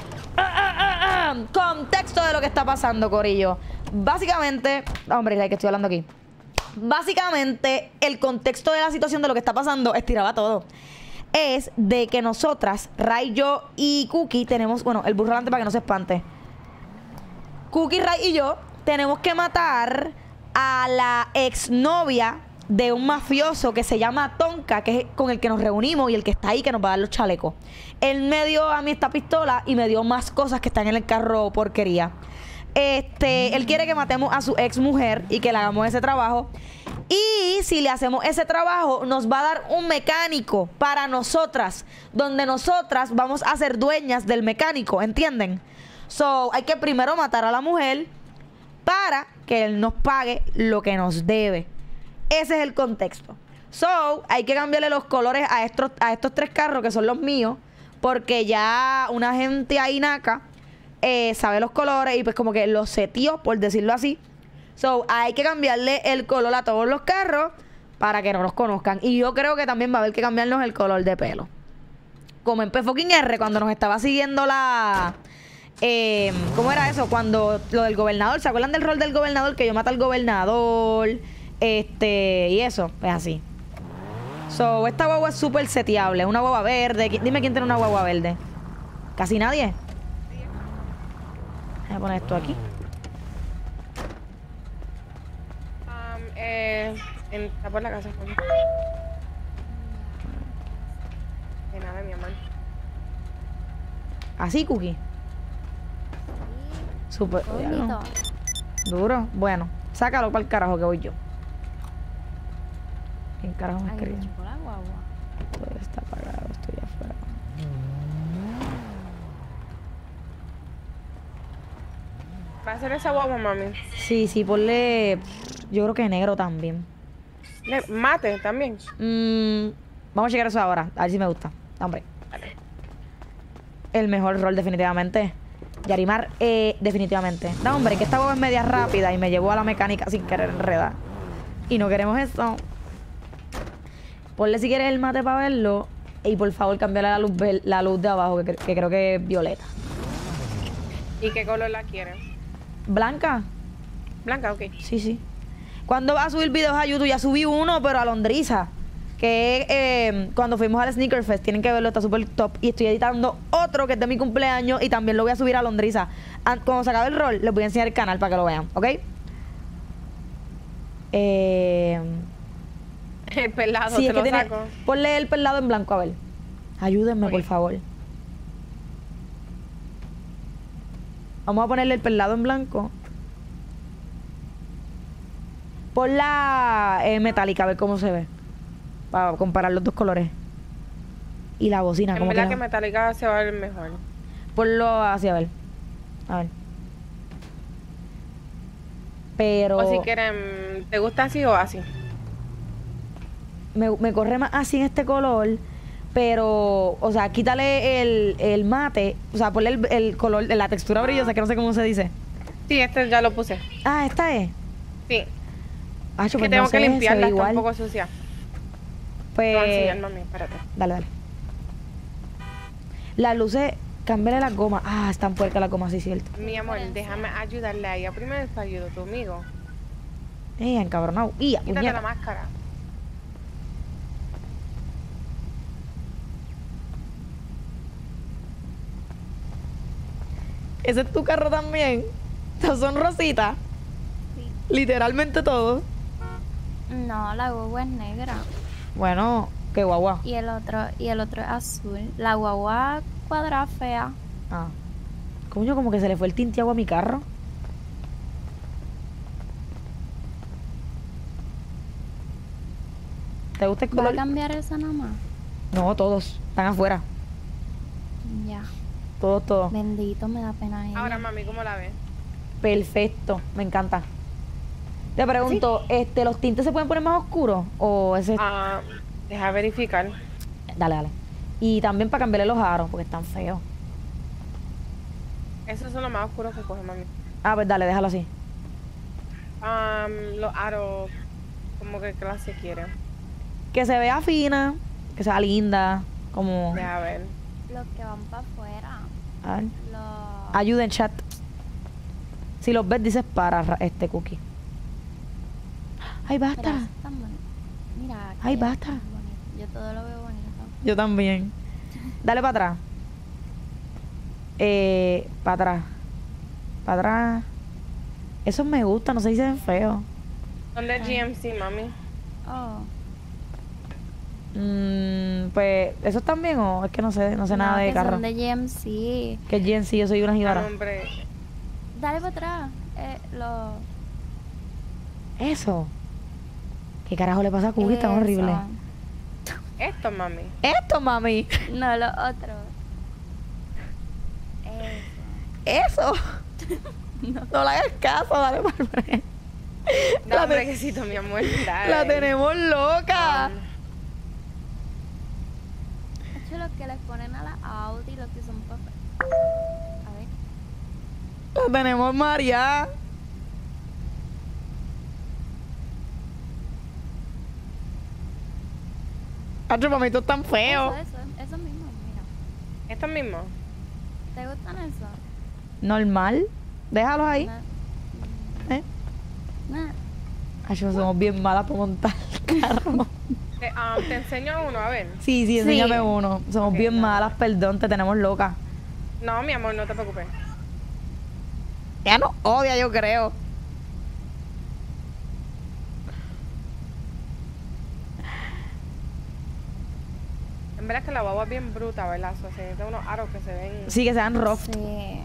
Contexto de lo que está pasando, corillo. Básicamente... Hombre, la que estoy hablando aquí. Básicamente, el contexto de la situación de lo que está pasando, estiraba todo. Es de que nosotras, Ray, yo y Cookie tenemos... Bueno, el burro delante para que no se espante. Cookie, Ray y yo tenemos que matar a la exnovia de un mafioso que se llama Tonka, que es con el que nos reunimos y el que está ahí, que nos va a dar los chalecos. Él me dio a mí esta pistola y me dio más cosas que están en el carro porquería. Él quiere que matemos a su ex mujer y que le hagamos ese trabajo. Y si le hacemos ese trabajo, nos va a dar un mecánico para nosotras, donde nosotras vamos a ser dueñas del mecánico, ¿entienden? So, hay que primero matar a la mujer para que él nos pague lo que nos debe. Ese es el contexto. So, hay que cambiarle los colores a estos 3 carros que son los míos, porque ya una gente ahí naca sabe los colores y pues como que los setió, por decirlo así. So, hay que cambiarle el color a todos los carros para que no nos conozcan. Y yo creo que también va a haber que cambiarnos el color de pelo. Como en P-Fucking-R, cuando nos estaba siguiendo la... ¿cómo era eso? Cuando lo del gobernador, ¿se acuerdan del rol del gobernador? Que yo mato al gobernador, y eso, es así. So, esta guagua es súper seteable. Una guagua verde. Dime quién tiene una guagua verde. Casi nadie. Voy a poner esto aquí. Está por la casa. De nada, mi amor. Así, Cookie. Súper. Bonito. Duro. Bueno, sácalo para el carajo que voy yo. ¿Quién carajo me Ay, escribe? me chupó la guagua. Todo está apagado, estoy afuera. ¿Va a ser esa guagua, mami? Sí, ponle. Yo creo que negro también. Mate también. Vamos a checar eso ahora, a ver si me gusta. Hombre. El mejor rol, definitivamente. Yarimar, definitivamente. No, hombre, que esta huevo es media rápida y me llevó a la mecánica sin querer enredar. Y no queremos eso. Ponle si quieres el mate para verlo. Y por favor, cambiarle la luz de abajo, que creo que es violeta. ¿Y qué color la quieres? ¿Blanca? Blanca, ok. Sí, sí. ¿Cuándo vas a subir videos a YouTube? Ya subí uno, pero a Londriza. Que es cuando fuimos al Sneaker Fest. Tienen que verlo, está súper top. Y estoy editando otro que es de mi cumpleaños y también lo voy a subir a Londriza. Cuando se acabe el rol, les voy a enseñar el canal para que lo vean, ¿ok? El pelado, Sí, te es que lo tiene... saco. Ponle el pelado en blanco, a ver. Ayúdenme, Ok. por favor. Vamos a ponerle el pelado en blanco. Pon la metálica, a ver cómo se ve. Para comparar los dos colores. Y la bocina, En ¿cómo verdad queda? que metálica se va a ver mejor. Ponlo así, a ver. A ver. Pero... O si quieren, ¿te gusta así o así? me corre más así en este color, pero, o sea, quítale el mate, o sea, ponle el color, la textura brillosa, que no sé cómo se dice. Sí, este ya lo puse. Ah, esta es. Sí. Ah, Que pues tengo no sé, que se limpiarla, ve está igual. un poco sucia. Te voy a Pues, enseñar, mami, espérate. dale, dale. Las luces, cámbiale las gomas. Ah, están puercas las gomas, sí, cierto. Mi amor, déjame ayudarle a ella. Primero te ayudo tu amigo. Encabronado. Y Quítate la máscara. ¿Ese es tu carro también? Estos son rositas. Sí. Literalmente todos. No, la guagua es negra. Bueno, qué guagua. Y el otro es azul. La guagua cuadrada fea. Ah. Coño, como que se le fue el tinteado a mi carro. ¿Te gusta el ¿Va a color? cambiar esa nomás? No, todos. Están afuera. Ya. Todos. Bendito, me da pena ella. Ahora, mami, ¿cómo la ves? Perfecto. Me encanta. Te pregunto, ¿los tintes se pueden poner más oscuros? ¿O ese...? Ah, deja verificar. Dale, dale. Y también para cambiarle los aros, porque están feos. Esos son los más oscuros que coge, mami. Ah, pues dale, déjalo así. Los aros, como que clase quiere. Que se vea fina, que sea linda, como... Deja ver. Los que van para afuera. A ver. Los... Ayuden, chat. Si los ves, dices para cookie. Ay, Mira, basta. esos están bonitos. Mira. Ay, que basta. están bonitos. Yo todo lo veo bonito. Yo también. Dale para atrás. Para atrás. Para atrás. Esos me gustan, no sé si se ven feos. Son de GMC, mami. Oh. Pues, ¿esos también o es que no sé nada de que carro? son de GMC. Que es GNC, yo soy una Ah, jibara. hombre. Dale para atrás. Los... Eso. ¿Qué carajo le pasa a Cookie? Tan horrible. Esto, mami. Esto, mami. No, los otros. Eso. No le hagas caso, dale para el frente. Dame un brequecito, mi amor. Dale. La tenemos loca. Hecho, los que les ponen a la Audi, los que son para... A ver. La tenemos María. Hacho, para mí esto es tan feo. Eso mismo, mira. ¿Estos mismos? ¿Te gustan eso? Normal. Déjalos ahí. Nah. ¿Eh? Nah. Hacho, somos bien malas para montar el carro. Te enseño uno, a ver. Sí, enséñame uno. Somos Ok, bien dale. malas, perdón, te tenemos loca. No, mi amor, no te preocupes. Ella nos odia, yo creo. En verdad que la guagua es bien bruta, ¿verdad? O sea, se necesitan unos aros que se ven... Sí, que sean rough. Sí.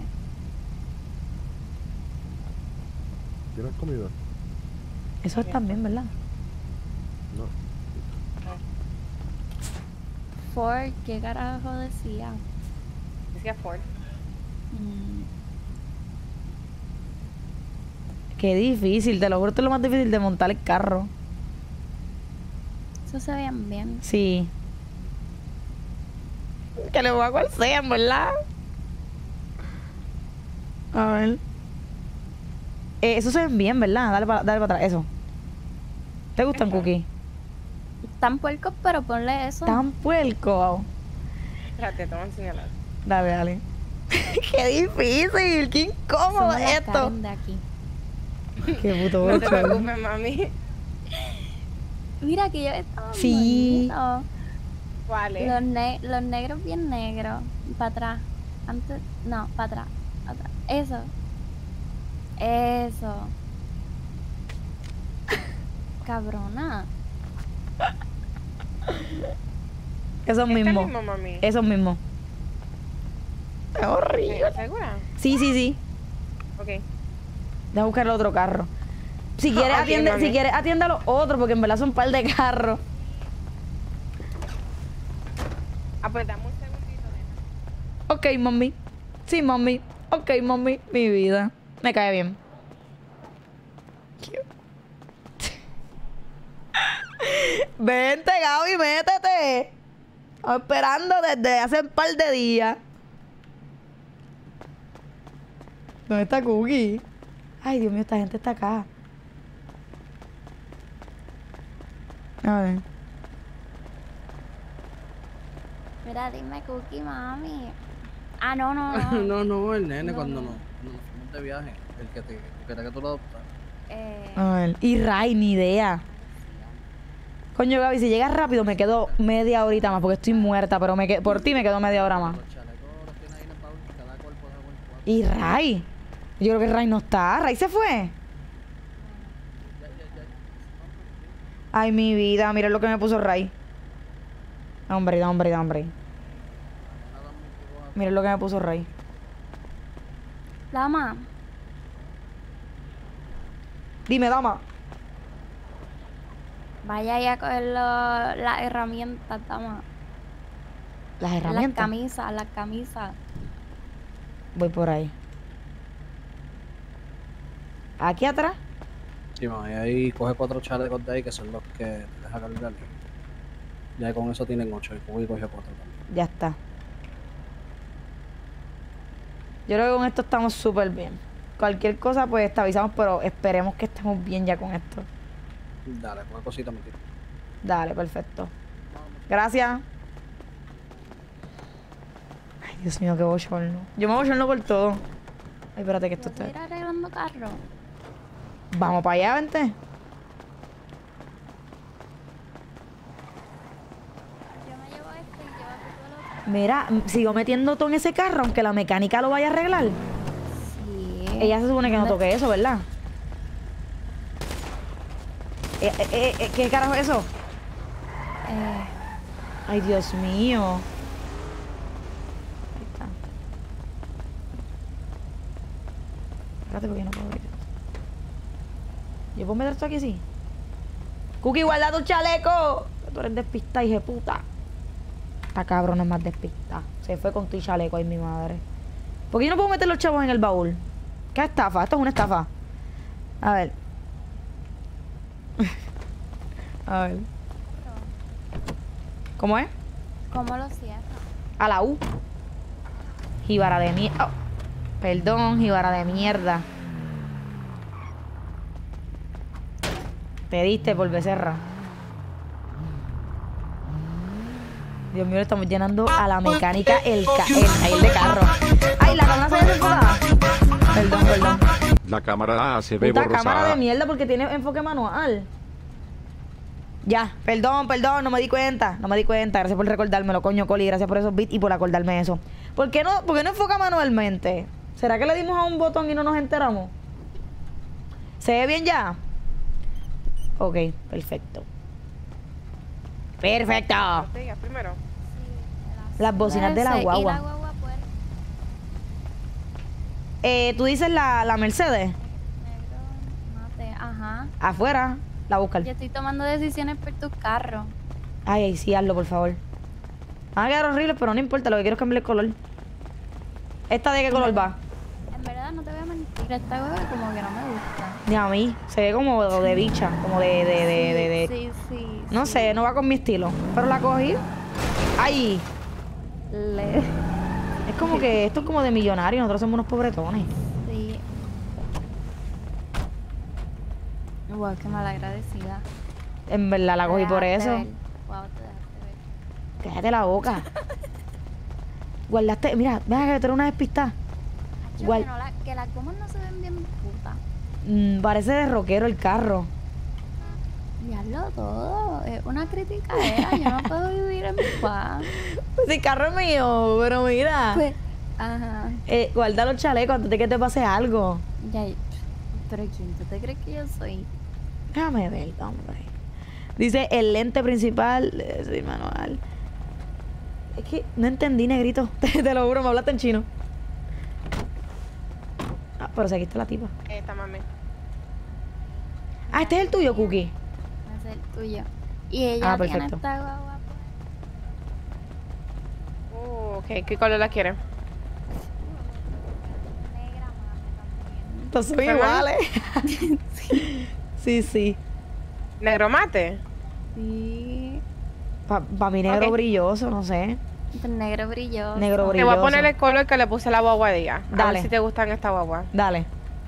¿Tienes comida? Eso es también, ¿verdad? No. Ford, ¿qué carajo decía? Decía Ford. Mm, Qué difícil, te lo juro, esto es lo más difícil de montar el carro. Eso se veían bien. Sí. Que le voy a cual sean, ¿verdad? A ver. Eso se ven bien, ¿verdad? Dale para atrás, eso. ¿Te gustan, Cookie? Están puercos, pero ponle eso. Tan puerco. Espérate, te voy a enseñar. Dale, dale. Qué difícil, qué incómodo Somos las esto. Karen de aquí. Qué puto No te bochorno. preocupes, mami. Mira que ellos estaban Sí. bonitos. ¿Cuál Los negros bien negros. Para atrás. Antes. No, para atrás. Atrás. Eso. Eso. Cabrona. Esos Este mismos. mismo, mami. Esos mismos. Es horrible. ¿Estás segura? Sí, sí, sí. Ok. Deja buscar el otro carro. Si quieres, Ok, atiende, mami. si quieres, atiende a los otros, porque en verdad son un par de carros. Ah, pues dame un segundito, nena. Ok, mami. Sí, mami. Ok, mami. Mi vida. Me cae bien. Cute. Vente, Gaby, métete. Estamos esperando desde hace un par de días. ¿Dónde está Cookie? Ay, Dios mío, esta gente está acá. A ver. Mira, dime Cookie, mami. Ah, no, no, no. No, el nene No, cuando no. nos fuimos de viaje. El que te quería que tú lo adoptaras. A ver. Y Ray, ni idea. Coño, Gaby, si llegas rápido me quedo media horita más porque estoy muerta, pero por ti me quedo media hora más. Los chalecos los tiene ahí en el baúl, cada cuerpo de cuerpo. ¿Y Ray? Yo creo que Ray no está. ¿Ray se fue? Ay, mi vida, mira lo que me puso Ray. Hombre, hombre, hombre. Mira lo que me puso Ray. Dama. Dime, dama. Vaya ahí a coger las herramientas, dama. Las Las herramientas. camisas, las camisas. Voy por ahí. Aquí atrás. Sí, mami, ahí coge 4 chalecos de ahí que son los que te deja cargar. Ya con eso tienen 8 y coge 4 también. Ya está. Yo creo que con esto estamos súper bien. Cualquier cosa, pues te avisamos, pero esperemos que estemos bien ya con esto. Dale, una cosita me tiro. Dale, perfecto. Gracias. Ay, Dios mío, qué bochorno. Yo me bochorno por todo. Ay, espérate que esto ¿Vas a ir está... arreglando carro? Vamos para allá, vente. Yo me llevo este y llévate tú el otro. Mira, sigo metiendo todo en ese carro, aunque la mecánica lo vaya a arreglar. Sí. Ella se supone que no toque eso, ¿verdad? ¿Qué carajo es eso? Ay, Dios mío. Ahí está. Espérate porque yo no puedo ver. ¿Yo puedo meter esto aquí así? Cookie, guarda tu chaleco. Tú eres despistada, hija de puta. Esta cabrona es más despistada. Se fue con tu chaleco, ay, mi madre. ¿Por qué yo no puedo meter los chavos en el baúl? ¿Qué estafa? Esto es una estafa. A ver. A ver. ¿Cómo es? ¿Cómo lo cierro? A la U. Jíbara de mierda. Oh, perdón, jíbara de mierda. Te diste por becerra. Dios mío, le estamos llenando a la mecánica el taller de carro. ¡Ay, la cámara se ve desenfocada! Perdón, perdón. La cámara se ve Puta borrosa. cámara de mierda porque tiene enfoque manual. Ya, perdón, no me di cuenta. No me di cuenta. Gracias por recordármelo, coño, Coli. Gracias por esos bits y por acordarme eso. ¿Por qué no enfoca manualmente? ¿Será que le dimos a un botón y no nos enteramos? ¿Se ve bien ya? Ok, perfecto. ¡Perfecto! ¿Te digas primero? Las bocinas de la Ese, y guagua. la guagua puerca. Tú dices la Mercedes. Negro, mate. Ajá. Afuera. La buscar. Yo estoy tomando decisiones por tu carro. Ay, sí, hazlo, por favor. Van a quedar horribles, pero no importa. Lo que quiero es cambiar el color. ¿Esta de qué color va? En verdad, no te voy a mentir. Esta guagua como que no me gusta. Ni a mí. Se ve como de bicha. Como de... Sí, sí. No sí. sé, no va con mi estilo. Pero la cogí. ¡Ay! Es como que esto es como de millonario. Nosotros somos unos pobretones. Sí. Wow, qué malagradecida. En verdad la cogí por eso. Real. Wow, te dejaste ver. Cállate la boca. Guardaste, mira, deja que tú eres una despistada. Acho, Gual- que las gomas no se ven bien putas. Parece de rockero el carro. Diablo todo. Es una criticadera. Yo no puedo vivir en paz. Pues el carro es mío, pero mira. Pues, ajá. Guarda los chalecos antes de que te pase algo. Ya, pero ¿quién tú te crees que yo soy? Déjame ver, hombre. Dice el lente principal. Sí, manual. Es que no entendí, negrito. Te lo juro, me hablaste en chino. Ah, pero si aquí está la tipa. Esta mami. Ah, este es el tuyo, Cookie. Va a ser tuyo. Y ella tiene perfecto. esta guagua. Ok, ¿qué color la quiere? Negra, mami, también. Todos son ¿Verdad? iguales. Sí, sí. ¿Negro mate? Sí. Pa' mi negro Ok. brilloso, no sé. Negro brilloso. Negro Te brilloso. voy a poner el color que le puse a la guagua de ella. A Dale. ver si te gustan esta guagua. Dale.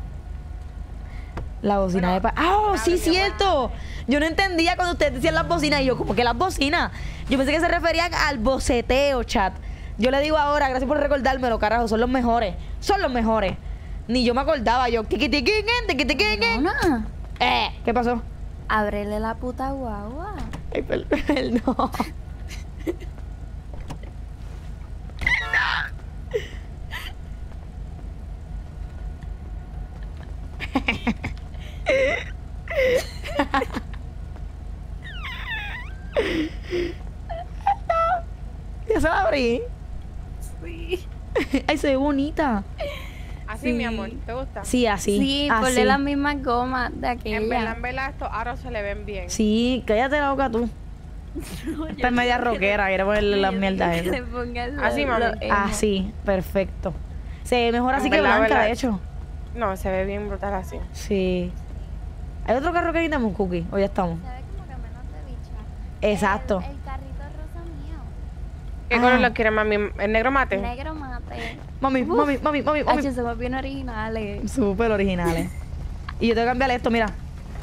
La bocina de ¡Ah, oh, sí, cierto! Yo no entendía cuando ustedes decían las bocinas. Y yo, ¿cómo que las bocinas? Yo pensé que se referían al boceteo, chat. Yo le digo ahora, gracias por recordármelo, carajo. Son los mejores. Son los mejores. Ni yo me acordaba. Yo, Luna, ¿qué pasó? ábrele la puta guagua. Ay, perdón. Ya se la abrí. Sí. Ay, se ve bonita. Así, Sí. mi amor, ¿te gusta? Sí, así. Sí, así. ponle las mismas gomas de aquella. En verdad, estos aros se le ven bien. Sí, cállate la boca tú. Esta es media rockera, quiere ponerle las mierdas Que esas. le pongan Así, mami. Así, perfecto. Se ve mejor así En que verdad, blanca, verdad. de hecho. No, se ve bien brutal así. Sí. ¿Hay otro carro que necesitamos, un Cookie? ¿O ya estamos? Se ve como que menos de bicha. Exacto. El carrito rosa mío. ¿Qué Ah. color lo quiere, mami? ¿El negro mate? Negro mate. Mami, mami, mami, mami, mami. Ay, somos bien originales. Súper originales. Y yo tengo que cambiarle esto, mira.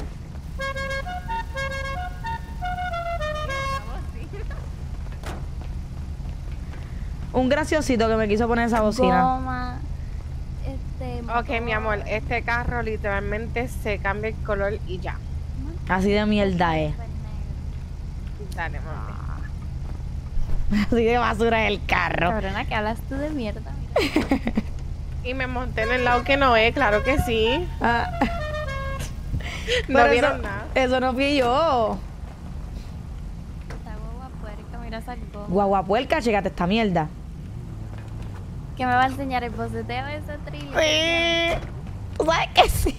Un graciosito que me quiso poner esa bocina. Goma. Ok, mi amor, este carro literalmente se cambia el color y ya. Así de mierda es. Dale, mami. Así de basura es el carro. Cabrona, que hablas tú de mierda. Y me monté en el lado que no es, claro que sí. Ah. No Pero vieron nada. Eso no fui yo. Esta guagua puerca, mira esa goma. Guaguapuelca, chécate esta mierda. ¿Qué me va a enseñar el boceteo de ese trillo? ¿Tú sabes que sí?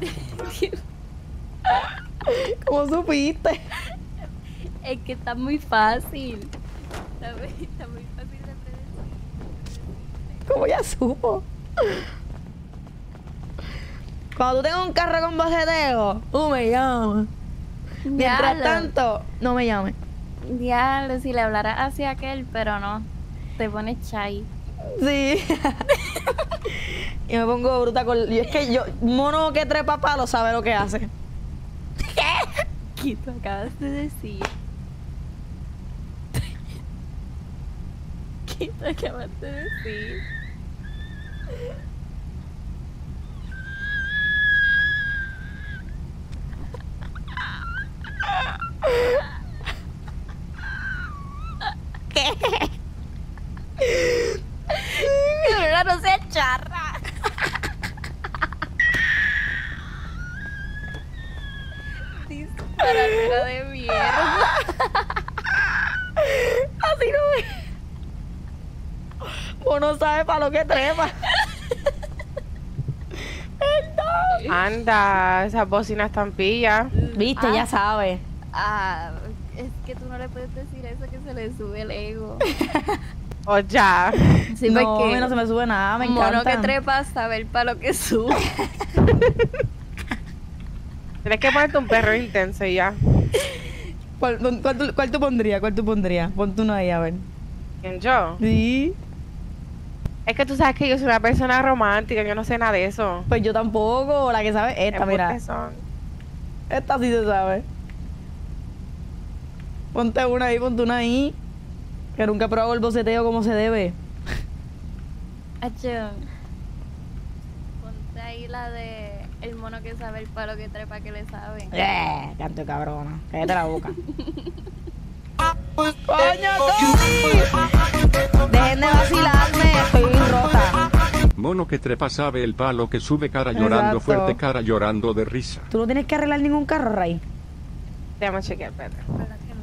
¿Cómo supiste? Es que está muy fácil. Está muy fácil de predecir. ¿Cómo ya supo? Cuando tú tengas un carro con boceteo, tú me llamas. Mientras Diablo. tanto, no me llames. Diablo, si le hablara hacia aquel, pero no. Te pones chai. Sí. Y me pongo bruta con... Y es que yo, mono que trepa palo, sabe lo que hace. ¿Qué tú acabas de decir? ¿Qué tú acabas de decir? Pero no seas charra. Disparadera de mierda. Así no es. Mono sabe para lo que trepa. Anda, esas bocinas están pillas. Viste, ya sabe. Ah, es que tú no le puedes decir eso, que se le sube el ego. O ya. Sí, no, porque a mí no se me sube nada, me mono encanta. que trepa sabe el palo que sube. Tienes que ponerte un perro intenso y ya. ¿Cuál tú pondrías? ¿Cuál tú pondrías? Ponte uno ahí, a ver. ¿Quién, yo? Sí. Es que tú sabes que yo soy una persona romántica, yo no sé nada de eso. Pues yo tampoco. La que sabe, esta, mira. Embustes son. Esta sí se sabe. Ponte una ahí. Que nunca he probado el boceteo como se debe. Acho. Ponte ahí la de el mono que sabe el palo que trepa que le sabe. Canto de cabrona. Cállate la boca. ¡Coño, Tony! Dejen de vacilarme, estoy rota. Mono que trepa sabe el palo que sube, cara llorando Exacto. fuerte, cara llorando de risa. Tú no tienes que arreglar ningún carro, Ray. Déjame chequear, espérate. ¿Verdad que no?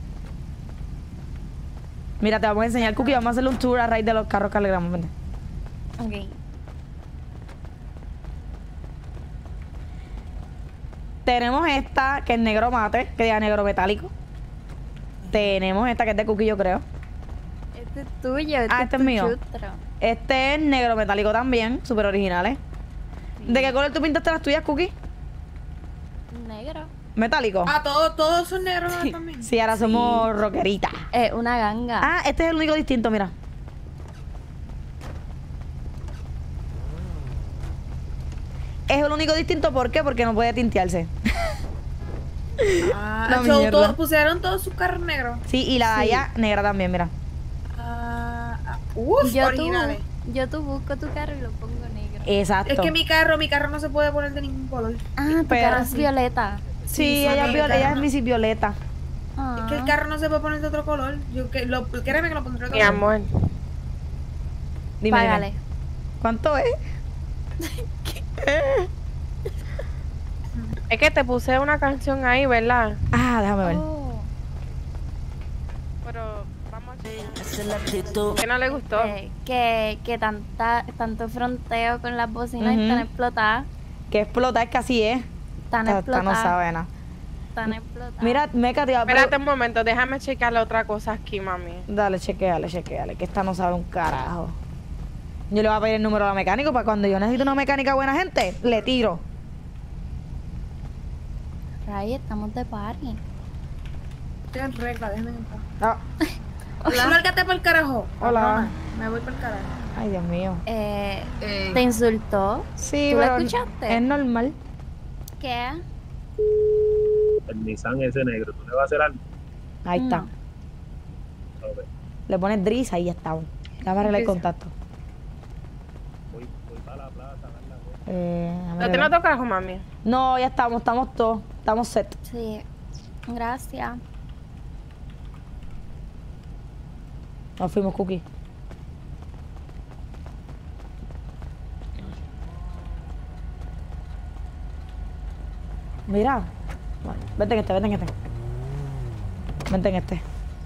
Mira, te vamos a enseñar, Cookie. Vamos a hacerle un tour a Ray de los carros que alegramos. Vente. Ok. Tenemos esta, que es negro mate, que diga negro metálico. Tenemos esta, que es de Cookie, yo creo. Este es tuyo. Ah, este es tu mío. chustro. Este es negro metálico también, súper originales. ¿De qué color tú pintaste las tuyas, Cookie? Negro. ¿Metálico? Ah, todos son negros ahora también. Sí, ahora somos rockeritas. Una ganga. Ah, este es el único distinto, mira. Es el único distinto, ¿por qué? Porque no puede tintearse. Ah, No, so, mierda. pusieron todos sus carros negros. Sí, y la de allá negra también, mira. Originales. Yo tú busco tu carro y lo pongo negro. Exacto. Es que mi carro no se puede poner de ningún color. Ah, tu pero carro es sí. violeta. Sí, sí, ella, mi ella carro es no. Missy Violeta. Ah. Es que el carro no se puede poner de otro color. Créeme que lo pondré de Mi otro color. amor. Dime, Págale. dime. ¿Cuánto es? Es que te puse una canción ahí, ¿verdad? Ah, déjame ver. Oh. Pero vamos a ¿Qué no le gustó? Que tanto fronteo con las bocinas Ujú. están explotadas. Que explota, es que así es. Están Esta no explotadas. sabe nada. Están explotadas. Mira, Meca, te iba a Espérate un momento, déjame checarle otra cosa aquí, mami. Dale, chequéale, que esta no sabe un carajo. Yo le voy a pedir el número a la mecánico para cuando yo necesite una mecánica buena gente, le tiro. Ray, estamos de party. Estoy en regla, déjame en paz. Ah, Lárgate por el carajo. Hola. Cabrona. Me voy por el carajo. ay, Dios mío. ¿Te insultó? Sí, ¿Tú lo pero escuchaste? es normal. ¿Qué? El Nissan ese negro, ¿tú le vas a hacer algo? Ahí está. No. Ok. Le pones Driz, ahí ya está. Déjame arreglar el contacto. Voy para la plaza, a ver la cosa. Déjame ¿No te arreglar. noto carajo, mami? No, ya estamos todos. Estamos set. Sí. Gracias. Nos fuimos, Cookie. Mira. Bueno, vete en este. Vente en este.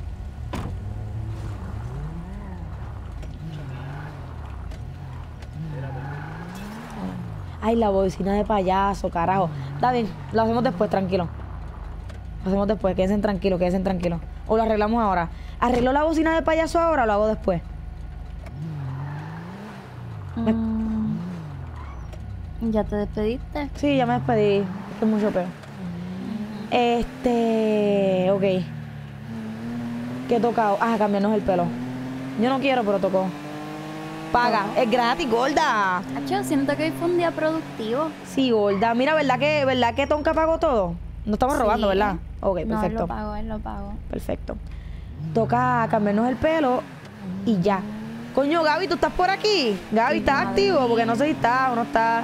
Ay, la bocina de payaso, carajo. Está bien, lo hacemos después, tranquilo. Lo hacemos después, quédense tranquilos. O lo arreglamos ahora. ¿Arreglo la bocina de payaso ahora o lo hago después? ¿Ya te despediste? Sí, ya me despedí. Es que es mucho peor. Ok. ¿Qué he tocado? Ah, cambiarnos el pelo. Yo no quiero, pero tocó. Paga. Es gratis, gorda. Acho, siento que hoy fue un día productivo. Sí, gorda. Mira, ¿verdad que Tonka pagó todo? No estamos Sí. robando, ¿verdad? Ok, No, perfecto. él lo pagó. Perfecto. Toca cambiarnos el pelo y ya. Coño, Gaby, ¿tú estás por aquí? Gaby, ¿estás Madre activo? Porque no mía. sé si está o no está.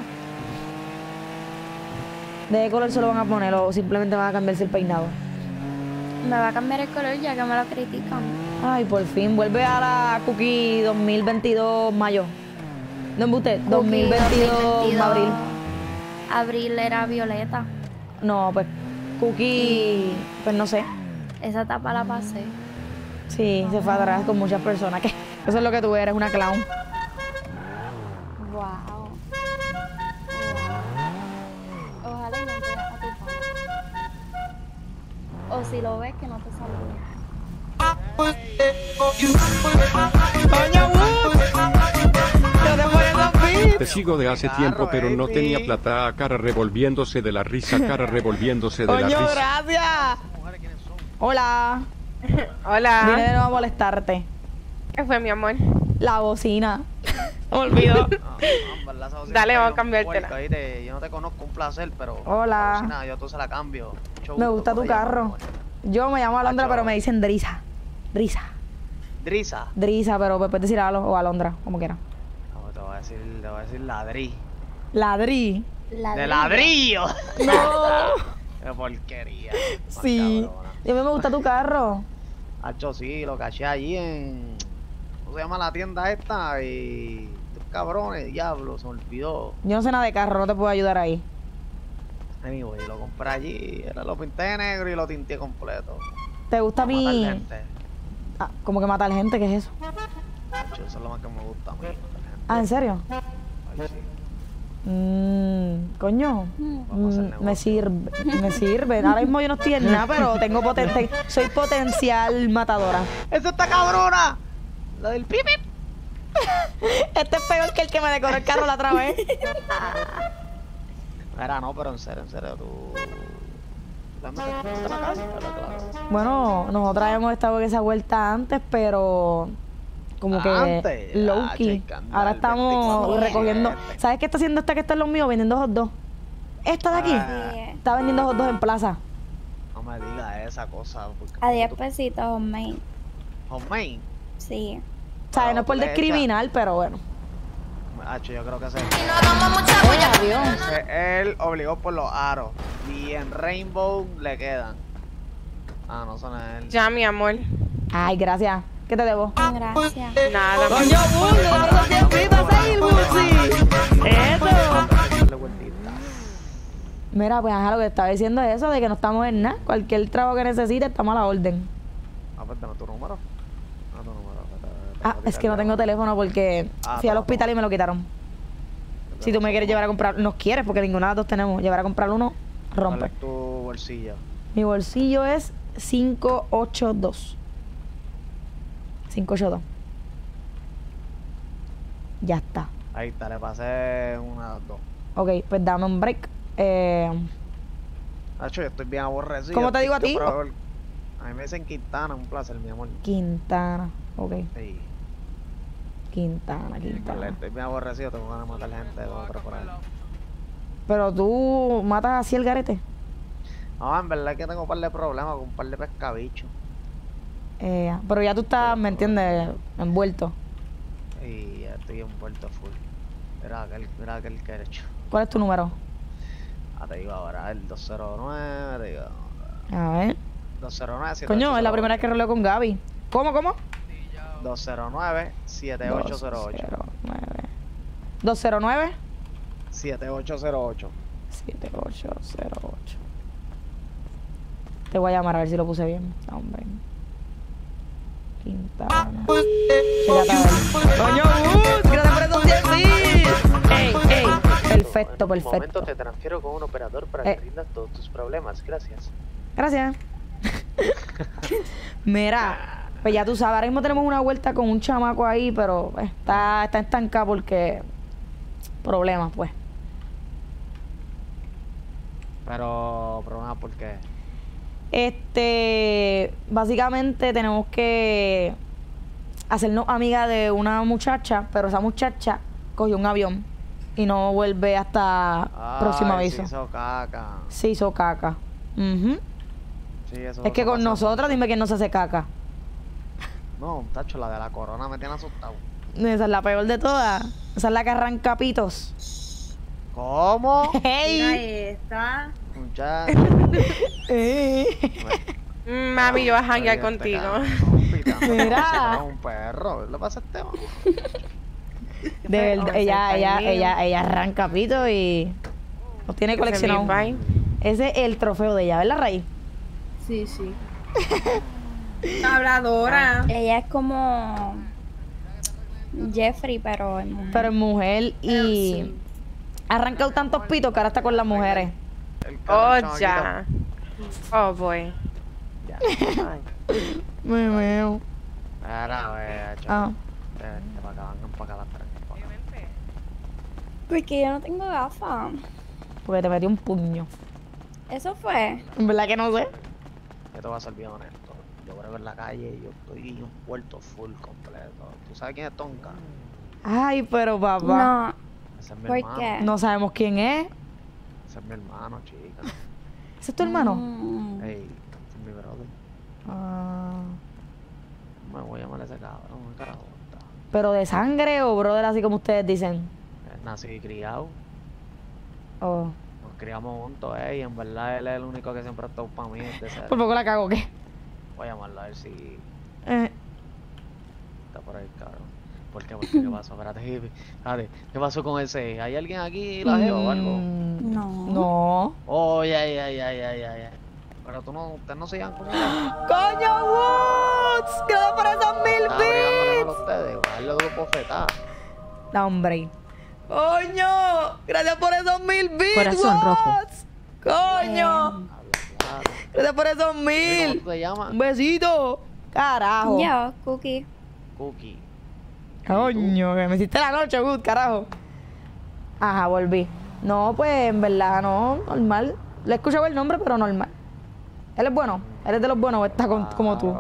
¿De qué color se lo van a poner o simplemente van a cambiarse el peinado? Me va a cambiar el color ya que me lo critican. Ay, por fin. Vuelve a la Cookie 2022 mayo. No embuste. 2022 abril. Abril era violeta. No, pues Cookie, pues no sé. Esa etapa la pasé. Sí, se fue atrás con muchas personas. Que eso es lo que tú eres, una clown. Wow. Ojalá y no veas a tu padre. O si lo ves, que no te salude. Te sigo de hace tiempo, pero no tenía plata. Cara revolviéndose de la risa, cara revolviéndose de la Coño, risa. gracias. Hola. Vine Hola. de nuevo a molestarte. ¿Qué fue, mi amor? La bocina. Me olvidó. Dale, vamos a cambiártela. Yo no te conozco, un placer, pero Hola. yo tú se la cambio. Mucho Me gusto, gusta tu ¿cómo te llamas, carro. amor? Yo me llamo Alondra, Acho. pero me dicen Drisa. Drisa. Drisa. Drisa, pero puedes decir o Alondra, como quiera. No, te voy a decir ladrí. Ladri. ¡De ladrillo! No. ¡Qué porquería! Sí. Y a mí me gusta tu carro. Hacho, sí, lo caché allí en... ¿Cómo se llama la tienda esta? Y... Estos cabrones, diablo, se me olvidó. Yo no sé nada de carro, no te puedo ayudar ahí. Anyway, lo compré allí, lo pinté de negro y lo tinté completo. ¿Te gusta Para matar mi...? gente. Ah, como que matar gente, ¿qué es eso? Hacho, eso es lo más que me gusta a mí, matar gente. Ah, ¿en serio? Ay, sí. Coño, Vamos a hacer me sirve. Ahora mismo yo no estoy en nada, pero tengo soy potencial matadora. ¡Eso está cabrona! Lo del pipip. Este es peor que el que me decoró el carro la otra vez. Era no, pero en serio, tú... ¿Te la casa? Claro. Bueno, nosotras hemos estado en esa vuelta antes, pero como que Antes, low key. Ahora estamos 24/7. recogiendo. ¿Sabes qué está haciendo esta que está en los míos? Vendiendo hot dogs. Esta de aquí está vendiendo hot dogs en plaza. No me digas esa cosa. A 10 pesitos, homemade. Homemade. Sí. ¿Sabes? No es por discriminar, pero bueno. Hacho, yo creo que ese Adiós. él obligó por los aros. Y en Rainbow le quedan. Ah, no son él. Ya, mi amor. Ay, gracias. ¿Qué te debo? Gracias. Nada. ¡Coño, ¡Eso! Darle vueltita. Mira, pues ajá, lo que te estaba diciendo es eso, de que no estamos en nada. Cualquier trabajo que necesites, estamos a la orden. Ah, pues dame tu número. Ah, tu número. Ah, es que no tengo teléfono porque fui al hospital y me lo quitaron. Si tú me quieres llevar a comprar, no quieres porque ninguna de las dos tenemos. Llevar a comprar uno, rompe. ¿Cuál es tu bolsillo? Mi bolsillo es 582. 582. Ya está. Ahí está, le pasé una, dos. Ok, pues dame un break. Hacho, yo estoy bien aborrecido. ¿Cómo te digo a ti? A mí me dicen Quintana, un placer, mi amor. Quintana. Ok. Sí. Quintana. Estoy bien aborrecido, tengo ganas de matar gente de otra por ahí. Pero tú matas así el garete. No, en verdad es que tengo un par de problemas con un par de pescabichos. Pero ya tú estás, ¿me entiendes? Envuelto. Y ya estoy envuelto full. Mira aquel que he hecho. ¿Cuál es tu número? Ah, te digo ahora, el 209, te digo. A ver. 209 Coño, es la primera vez que roleo con Gaby. ¿Cómo? 209 7808. 209 7808. 7808. Te voy a llamar a ver si lo puse bien. Hombre. Quintana. Fíjate a ver. ¡Coño, gracias por esos 100 bits! ¡Ey! Perfecto. Un momento, te transfiero con un operador para que rindas todos tus problemas. Gracias. Gracias. Mira, pues ya tú sabes, ahora mismo tenemos una vuelta con un chamaco ahí, pero está estancado porque... Problemas, pues. Pero, ¿problemas por qué? Básicamente tenemos que hacernos amiga de una muchacha, pero esa muchacha cogió un avión y no vuelve hasta próximo aviso. Se hizo caca. Se hizo caca. Ujú. Sí, eso Es que con pasa nosotras, mucho. dime quién no se hace caca. No, tacho, la de la corona me tiene asustado. Esa es la peor de todas. Esa es la que arranca pitos. ¿Cómo? ¡Hey! Mira esta. Muchacho. Mami, yo voy a janguear contigo. Mira. Un perro, ¿qué le pasa a este hombre? De verdad, ella arranca pito y los tiene coleccionados. Ese es el trofeo de ella, ¿verdad, Raí? Sí. Habladora. Ella es como Jeffrey, pero en mujer. Pero es mujer y ha arrancado tantos pitos que ahora está con las mujeres. Oh, ya. Oh, boy. Ya. Me veo. Ahora, Ah. para acá las tres. Porque yo no tengo gafas. Porque te metí un puño. Eso fue. En verdad que no sé. Yo te voy a ser bien honesto. Yo brego en la calle y yo estoy envuelto full completo. ¿Tú sabes quién es Tonka? Ay, pero papá. No. Ese es mi ¿Por hermano. qué? No sabemos quién es. Ese es mi hermano, chica. ¿Ese es tu hermano? Mm. Ey, ese es mi brother. Ah. Me voy a llamar a ese cabrón, un carajo. ¿Pero de sangre o brother así como ustedes dicen? Nací y criado. Oh. Nos criamos juntos, y en verdad él es el único que siempre ha estado para mí. ¿Por poco la cago qué? Voy a llamarlo a ver si Eh, está por ahí, cabrón. ¿Por qué? ¿Por qué? ¿Qué pasó? Espérate, ¿qué pasó con ese? ¿Hay alguien aquí, la jeva o algo? No. No. Oh, ya. Pero ustedes no se llevan conmigo. ¡Coño, Woods! ¡Gracias por esos 1000 Estaba brigándole bits! mal a ustedes, darle dos bofetadas. No, hombre. ¡Coño! ¡Gracias por esos 1000 bits! Corazón rojo. Woods. ¡Coño! Habla claro. ¡Gracias por esos ¿Cómo 1000! tú te llamas? ¡Un besito! ¡Carajo! Yo, Cookie. Cookie. Coño, que me hiciste la noche, Wood, carajo. Ajá, volví. No, pues en verdad no, normal. Le he escuchado el nombre, pero normal. Él es bueno. Él es de los buenos o está como tú.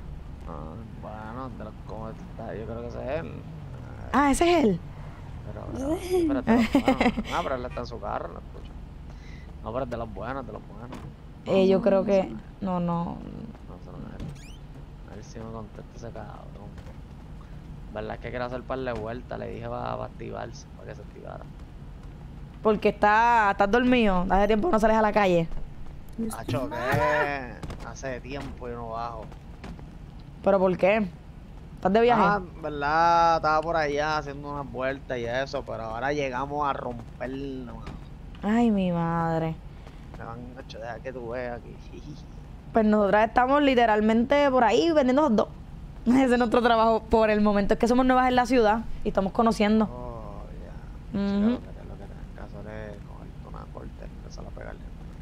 Bueno, de los como está, yo creo que ese es él. Ah, ese es él. Pero espérate, no, pero él está en su carro, lo escucho. No, pero es de los buenos, Yo creo que. No. No, eso no es él. A ver si me contesta ese cabrón. ¿Verdad? Es que quiero hacer par de vueltas, le dije para activarse, para que se activara. Porque estás dormido. Hace tiempo que no sales a la calle. Acho, que hace tiempo yo no bajo. ¿Pero por qué? ¿Estás de viaje? Verdad, estaba por allá haciendo unas vueltas y eso, pero ahora llegamos a romperlo. Ay, mi madre. Me van a hecho, deja que tú veas aquí. Pues nosotras estamos literalmente por ahí vendiendo hot dog. Ese es nuestro trabajo por el momento. Es que somos nuevas en la ciudad y estamos conociendo. Oh, ya. Ujú. Sí, lo que tenés que hacer es cogerte una corte y empezar a pegarle.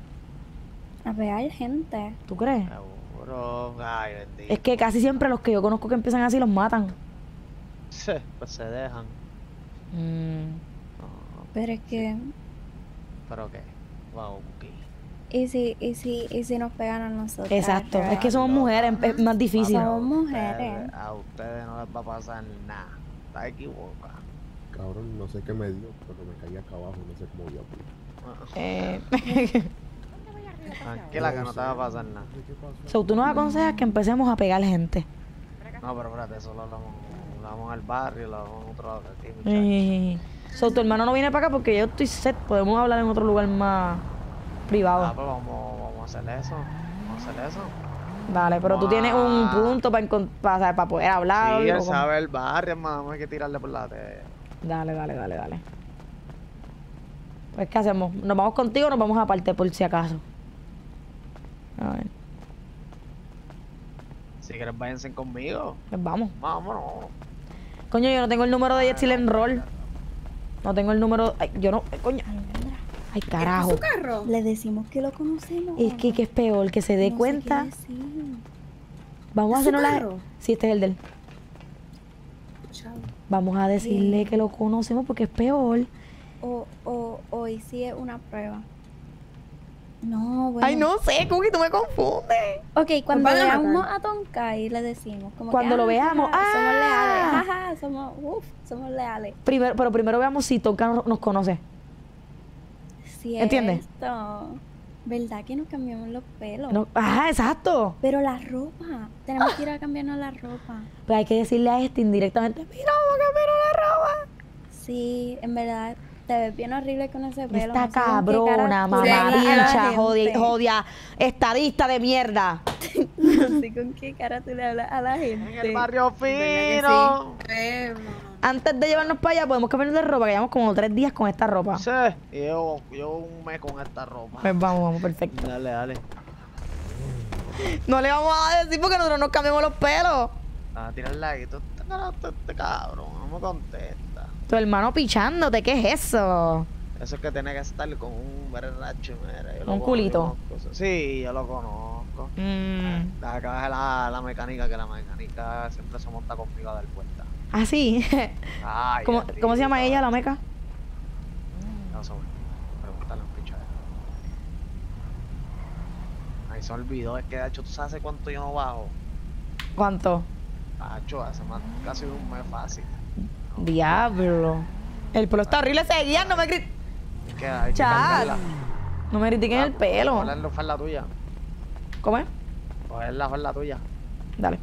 A pegar gente. ¿Tú crees? Seguro. Ay, bendito. Es que casi siempre los que yo conozco que empiezan así los matan. Sí, pues se dejan. No, Pero es que. ¿pero qué? Wow, Cookie. ¿Y si nos pegan a nosotros? Exacto. Es que somos mujeres, es más difícil. Somos mujeres. A ustedes no les va a pasar nada. Está equivocada. Cabrón, no sé qué me dio, pero me caí acá abajo, no sé cómo dio. Tranquila que no te va a pasar nada. So, tú nos aconsejas que empecemos a pegar gente. No, pero espérate, eso lo hablamos al barrio, lo hablamos en otro lado de aquí, muchachos. So, tu hermano no viene para acá porque yo estoy set. Podemos hablar en otro lugar más privado. Pues vamos a hacer eso. Vamos a hacer eso. Dale, pero tú tienes un punto para poder hablar. Sí, o él como- sabe el barrio, hermano. Hay que tirarle por la tele. Dale. Pues, ¿qué hacemos? ¿Nos vamos contigo o nos vamos aparte por si acaso? A ver, Si quieres, váyanse conmigo. pues vamos. Vámonos. Coño, yo no tengo el número de Jetsil en roll. No tengo el número. Ay, yo no. Coño. Ay, carajo. ¿Es su carro? Le decimos que lo conocemos. Es que es peor que se dé No sé cuenta. qué decir. Vamos a ¿Es su hacernos la. carro? Sí, este es el del. Chao. Vamos a decirle que lo conocemos porque es peor. O y si es una prueba. No, bueno. Ay, no sé, Cookie, tú me confundes. Ok, cuando van a veamos matar. a Tonkai le decimos. Como Cuando que, lo veamos, Somos leales. ¡ah! Jaja, somos leales. Pero primero veamos si Tonka nos conoce. Sí, ¿Entiendes? Esto. ¿Verdad que nos cambiamos los pelos? No, ajá, exacto. Pero la ropa. Tenemos que ir a cambiarnos la ropa. Pero hay que decirle a este indirectamente, mira, vamos a cambiar la ropa. Sí, en verdad, te ves bien horrible con ese pelo. Esta no sé con qué cara cabrona, tú le hablas a la mamabicha, gente. jodia, estadista de mierda. No sé con qué cara tú le hablas a la gente. En el barrio ¿Verdad fino. que sí? Antes de llevarnos para allá, podemos cambiarnos de ropa, que llevamos como 3 días con esta ropa. Sí, yo un mes con esta ropa. Pues vamos, perfecto. Dale. No le vamos a decir porque nosotros nos cambiamos los pelos. Tirarla ahí. Tú este cabrón, no me contesta. Tu hermano pichándote, ¿qué es eso? Eso es que tiene que estar con un berracho, mira. Yo lo Un culito. conozco. Sí, yo lo conozco. Deja que baje la mecánica, que la mecánica siempre se monta conmigo a dar vuelta. Ah, sí. Ay, ¿Cómo se llama ella, la meca? No sé, pregúntale a un pichadero. Ay, se olvidó, es que de hecho, ¿tú sabes hace cuánto yo no bajo? ¿Cuánto? Hacho, hace casi un mes fácil. Diablo. El pelo está horrible, seguían, no me critiquen. Es que hay que Chal. cambiarla. No me critiquen el pelo. ¿Cuál es la falda tuya? ¿Cómo es? Cogerla fue la tuya. Dale.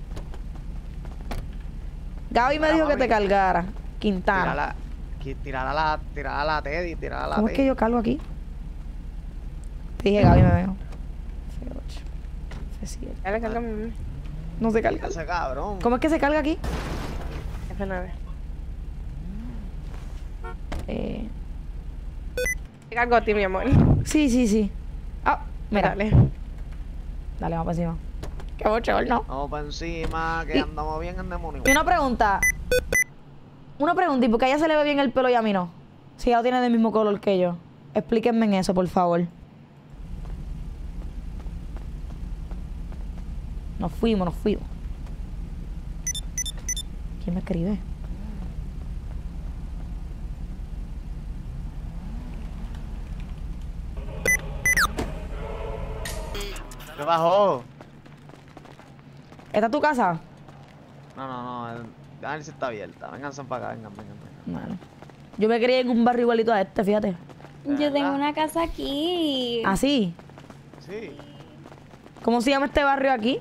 Gaby me dijo que te cargara. Quintana. Tirala a la Teddy, tirala a la Teddy. ¿Cómo es que yo cargo aquí? Te dije Gaby me veo. F8. F7. Dale, cárgame. No se carga. Ese cabrón. ¿Cómo es que se carga aquí? F9. Te cargo a ti, mi amor. Sí. Ah, mira. Dale. Dale, vamos para encima. Qué bochorno. Vamos para encima, que andamos bien en demonio. Y una pregunta, ¿y por qué a ella se le ve bien el pelo y a mí no? Si ella lo tiene del mismo color que yo. Explíquenme en eso, por favor. Nos fuimos. ¿Quién me escribe? ¿Qué bajó? ¿Esta es tu casa? No. A ver si está abierta. Vénganse para acá, vengan. Vale. Yo me crié en un barrio igualito a este, fíjate. Yo tengo una casa aquí. ¿Ah, sí? Sí. ¿Cómo se llama este barrio aquí?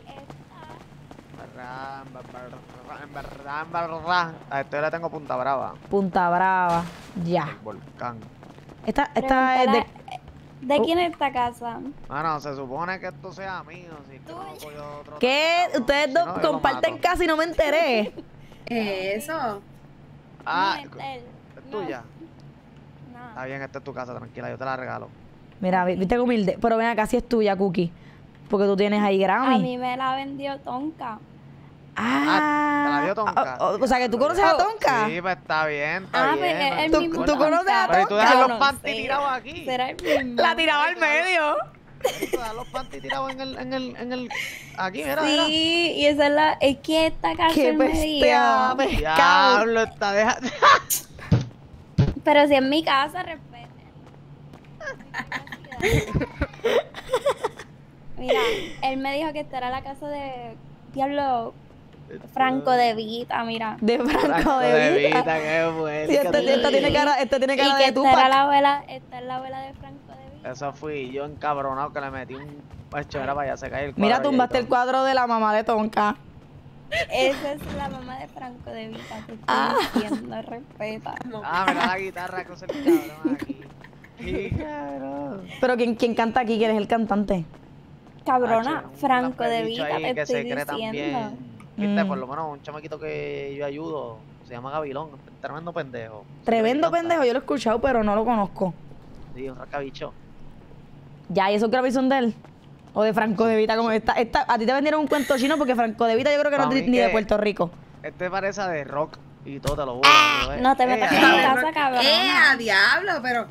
En verdad. A esto yo le tengo Punta Brava. Punta Brava. Ya. El volcán. Esta es de... ¿De quién es esta casa? Bueno, se supone que esto sea mío. Si que no lo cogió otro ¿Qué? cabrón. Ustedes Si dos no, yo lo comparten mato. casa y no me enteré. Eso. Ah, No, él. ¿es tuya? No. Está bien, esta es tu casa, tranquila, yo te la regalo. Mira, viste que humilde. Pero ven acá, si es tuya, Cookie. Porque tú tienes ahí A Grammy. mí me la vendió Tonka. ¿te la dio Tonka? O sea, que tú conoces a Tonka. Sí, pues está bien, está bien. pues el ¿Tú- mismo tú conoces a Tonka. Pero tú dejas Tonka? los panties tirados aquí. Será el mismo. La tiraba al medio. Tú dejas los panties tirados en el... Aquí, mira, Sí, y esa es la... Es que esta casa Qué él me bestia, dio. mira. pescado. Diablo, está dejando... Pero si es mi casa, respeten. Mira, él me dijo que esta era la casa de... Diablo... Franco de Vita, mira. De Franco de Vita. qué bueno. Sí, esta tiene cara, Y de que esta era Tupac. la abuela... Esta es la abuela de Franco de Vita. Eso fui yo encabronado que le metí un... Pacho, era para allá se cae el cuadro. Mira, y tumbaste todo. el cuadro de la mamá de Tonka. Esa es la mamá de Franco de Vita. Te estoy diciendo, respeta. Ah, mira la guitarra que usa el cabrón aquí. Sí, cabrón. Pero ¿quién canta aquí? ¿Quién es el cantante? Cabrona, Hacho, un Franco de bicho Vita, ahí te que estoy se cree diciendo. también. Viste, Mm. por lo menos un chamaquito que yo ayudo, se llama Gavilón, tremendo pendejo. Tremendo Siempre me pendejo, yo lo he escuchado, pero no lo conozco. encanta. Sí, un rascabicho. Ya, ¿y esos Grammy son de él? ¿O de Franco de Vita? Como esta, a ti te vendieron un cuento chino porque Franco de Vita yo creo que no Pa' es mí ni de que- Puerto Rico. Este parece de rock y todo te lo voy No te metas en mi casa, ¡A cabrona. diablo! Pero.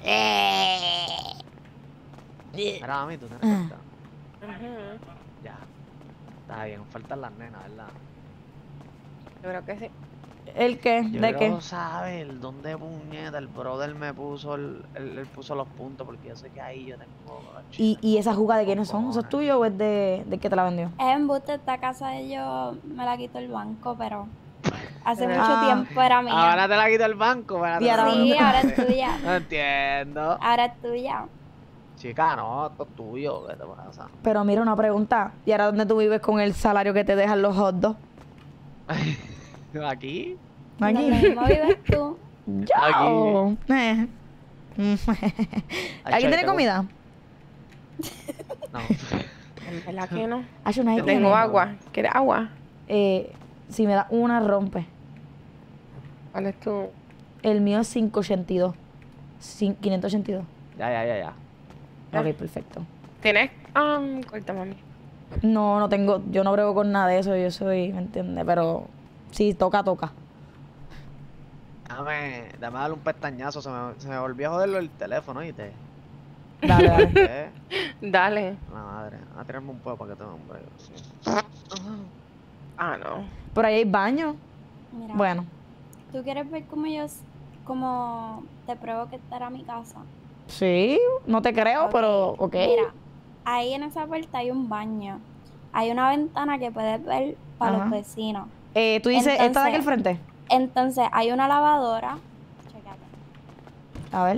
Mira, mami, tú tienes cuenta. Ya. Está bien, faltan las nenas, ¿verdad? Yo creo que sí. ¿El qué? Yo ¿De creo qué? que saber dónde puñeta el brother me puso él puso los puntos porque yo sé que ahí yo tengo. ¿Y esa juga de quiénes son? ¿Eso es tuyo o es de que te la vendió? Es embuste, esta casa de yo me la quitó el banco, pero hace Ah. mucho tiempo era mía. Ahora te la quito el banco. Y ahora Sí, ¿dónde? ahora es tuya. No entiendo. Ahora es tuya. Chica, no, esto es tuyo. ¿Qué te pasa? Pero mira una pregunta. ¿Y ahora dónde tú vives con el salario que te dejan los hot dogs? ¿Aquí? Aquí. Donde mismo vives tú. ¡Yao! ¿Alguien tiene comida? No. En verdad que no. Hacho, nadie Yo tiene. tengo agua. ¿Quieres agua? Si me da una, rompe. ¿Cuál es tu...? El mío es 582. 582. Ya. Ok, perfecto. ¿Tienes...? Corta, mami. No, no tengo, yo no brego con nada de eso, yo soy, ¿me entiendes? Pero sí, toca. Dame darle un pestañazo. Se me volvió a joderlo el teléfono, ¿oíste? Dale. ¿Qué? Dale. La madre. A tirarme un poco para que te me hombre. Ah, no. Por ahí hay baño. Mira, Bueno, ¿tú quieres ver cómo te pruebo que esta era mi casa? sí, no te creo, Ok, pero ok. Mira, ahí en esa puerta hay un baño. Hay una ventana que puedes ver para Ajá. los vecinos. Tú dices, ¿esta de Entonces- aquí al frente? Entonces, hay una lavadora. Chécate. A ver.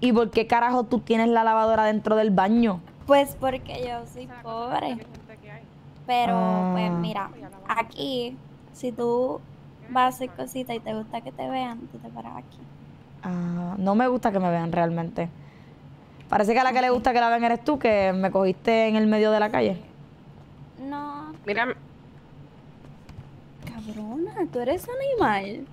¿Y por qué carajo tú tienes la lavadora dentro del baño? Pues porque yo soy pobre. Pero, pues mira, aquí, si tú vas a hacer cositas y te gusta que te vean, tú te paras aquí. No me gusta que me vean realmente. Parece que a la que le gusta que la vean eres tú, que me cogiste en el medio de la calle. No, Mira, cabrona, tú eres animal.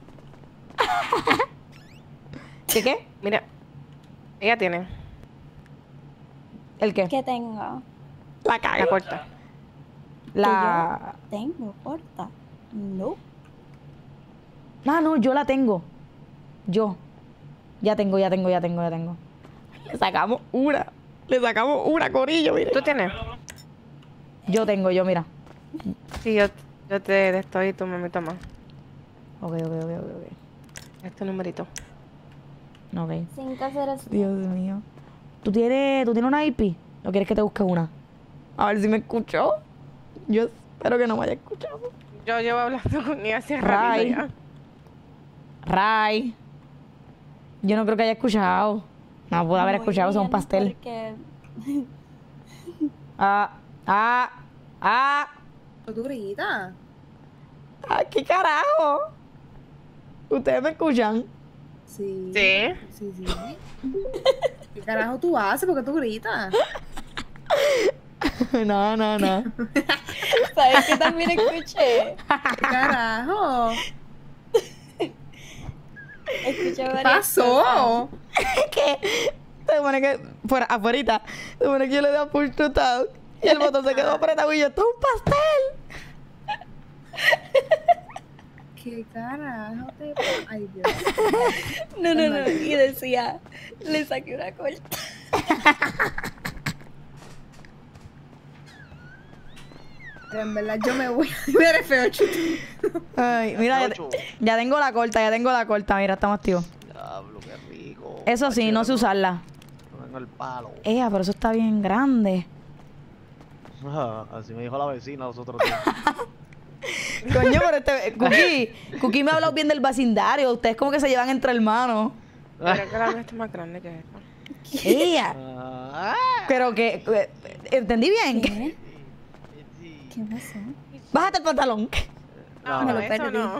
¿Qué? mira. Ella tiene ¿El qué? ¿Qué tengo? La calle. la corta. La... Tengo corta. No. No, yo la tengo. Yo. Ya tengo. Le sacamos una, corillo, mire. ¿Tú tienes? Yo tengo, mira. Sí, yo te estoy y tú me toma. Ok. Este numerito. Ok. 505. Dios mío. ¿Tú tienes una IP? ¿O quieres que te busque una? A ver si me escuchó. Yo espero que no me haya escuchado. Yo llevo hablando con ella hace Ray. ratito ya. Ray. Yo no creo que haya escuchado. No puedo haber escuchado, son pastel. Porque... ¿Tú gritas? ¿Qué carajo? ¿Ustedes me escuchan? Sí. Sí. Sí. ¿Qué carajo tú haces? ¿Por qué tú gritas? No. ¿Sabes que también escuché? ¿Qué carajo? Escuché ¿Qué varias pasó? ¿Qué? Se supone que, afuera, se supone que yo le di a push to talk y el botón se quedó apretado y yo, ¡esto es un pastel! ¿Qué carajo te pasa? Ay, Dios. No. Y decía, le saqué una corta. En verdad yo me voy. Me eres feo, chuto. Ay, mira, ya tengo la corta, mira, estamos activos. Diablo, qué rico. Eso sí, no sé usarla. No tengo el palo. Pero eso está bien grande. Así me dijo la vecina los otros días. Coño, pero Cookie me ha hablado bien del vecindario. Ustedes como que se llevan entre hermanos. Pero que la mía está más grande que esta. Ella. Pero que... ¿Entendí bien? ¿Qué pasó? Bájate el pantalón. No, me lo eso perdí. no.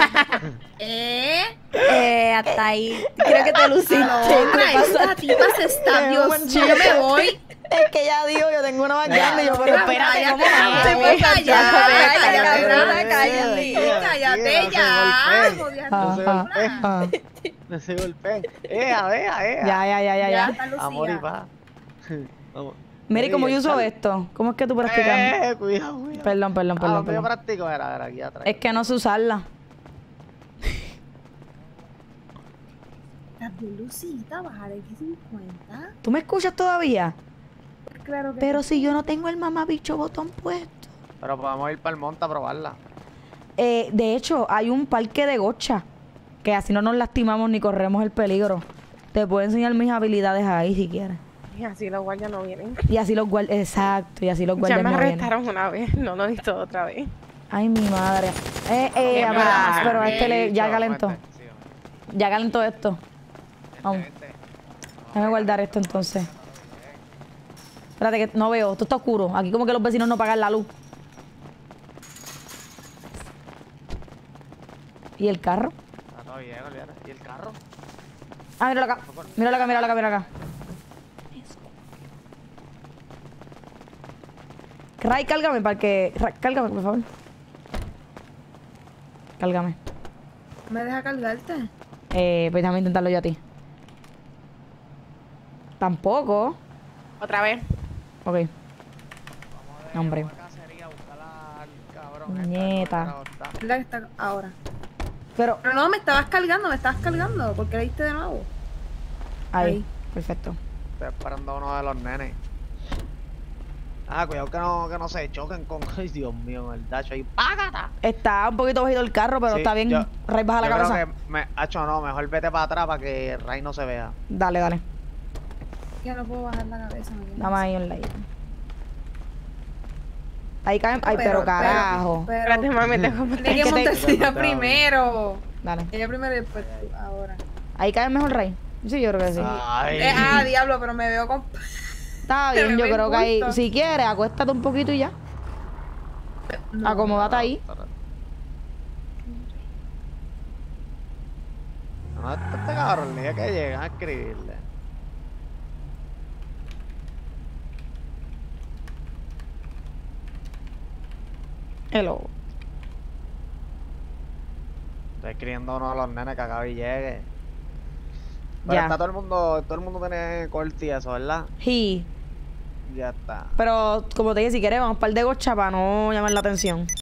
Hasta ahí. Creo que te luciste. Esta tipa se está, Dios mío, yo me voy. Es que ya digo, yo tengo una más grande. Yo, pero espérate, ¿cómo Cállate ya. No se golpeen. Vea. Ya. Amor y paz. Vamos. Mire, ¿cómo yo uso esto? ¿Cómo es que tú practicas? Cuidado. Perdón. Yo practico, mira, aquí atrás. Es que no sé usarla. Estás bien lucita, bajar el 50. ¿Tú me escuchas todavía? Claro que Pero si yo no tengo el mamabicho botón puesto. Pero podemos ir para el monte a probarla. De hecho, hay un parque de gocha. Que así no nos lastimamos ni corremos el peligro. Te puedo enseñar mis habilidades ahí si quieres. Y así los guardias no vienen. Y así los guardias... Exacto, y así los Ya guardias me no vienen. arrestaron una vez. No lo he visto otra vez. Ay, mi madre. Pero ya calentó. Ya calentó esto. Vamos. Déjame guardar esto entonces. Espérate que no veo. Esto está oscuro. Aquí como que los vecinos no pagan la luz. ¿Y el carro? Está todo bien, olvídate. ¿Y el carro? Míralo acá. Míralo acá. Ray, cálgame para que... Cálgame, por favor. Cálgame. ¿Me deja cargarte? Pues déjame intentarlo yo a ti. Tampoco. Otra vez. Ok. Hombre. Nieta. La que está ahora. Pero... Pero no, me estabas cargando. ¿Por qué le diste de nuevo? Ahí. Perfecto. Estoy esperando a uno de los nenes. Cuidado que no se choquen con... Ay, Dios mío, el dacho ahí. ¡Págata! Está un poquito bajito el carro, pero Sí, está bien. Ray, baja la cabeza. Creo que no, mejor vete para atrás para que Ray no se vea. Dale. Ya no puedo bajar la cabeza. Dame ahí un like. Ahí caen... Ay, pero carajo. Espérate, mami, déjame... Tiene que montarse ella primero. Dale. Ella primero y después tú, ahora. Ahí cae mejor, Ray. Sí, yo creo que sí. Ay. Diablo, pero me veo con... Está bien, yo creo que ahí, si quieres, acuéstate un poquito y ya. Acomódate ahí. No, este cabrón, le dije que llegan a escribirle. Hello. Estoy escribiendo a uno de los nenes que acabe y llegue. Pero Ya. está todo el mundo tiene corte y eso, ¿verdad? Sí. Ya está. Pero, como te dije, si quieres, vamos para el de gocha para no llamar la atención.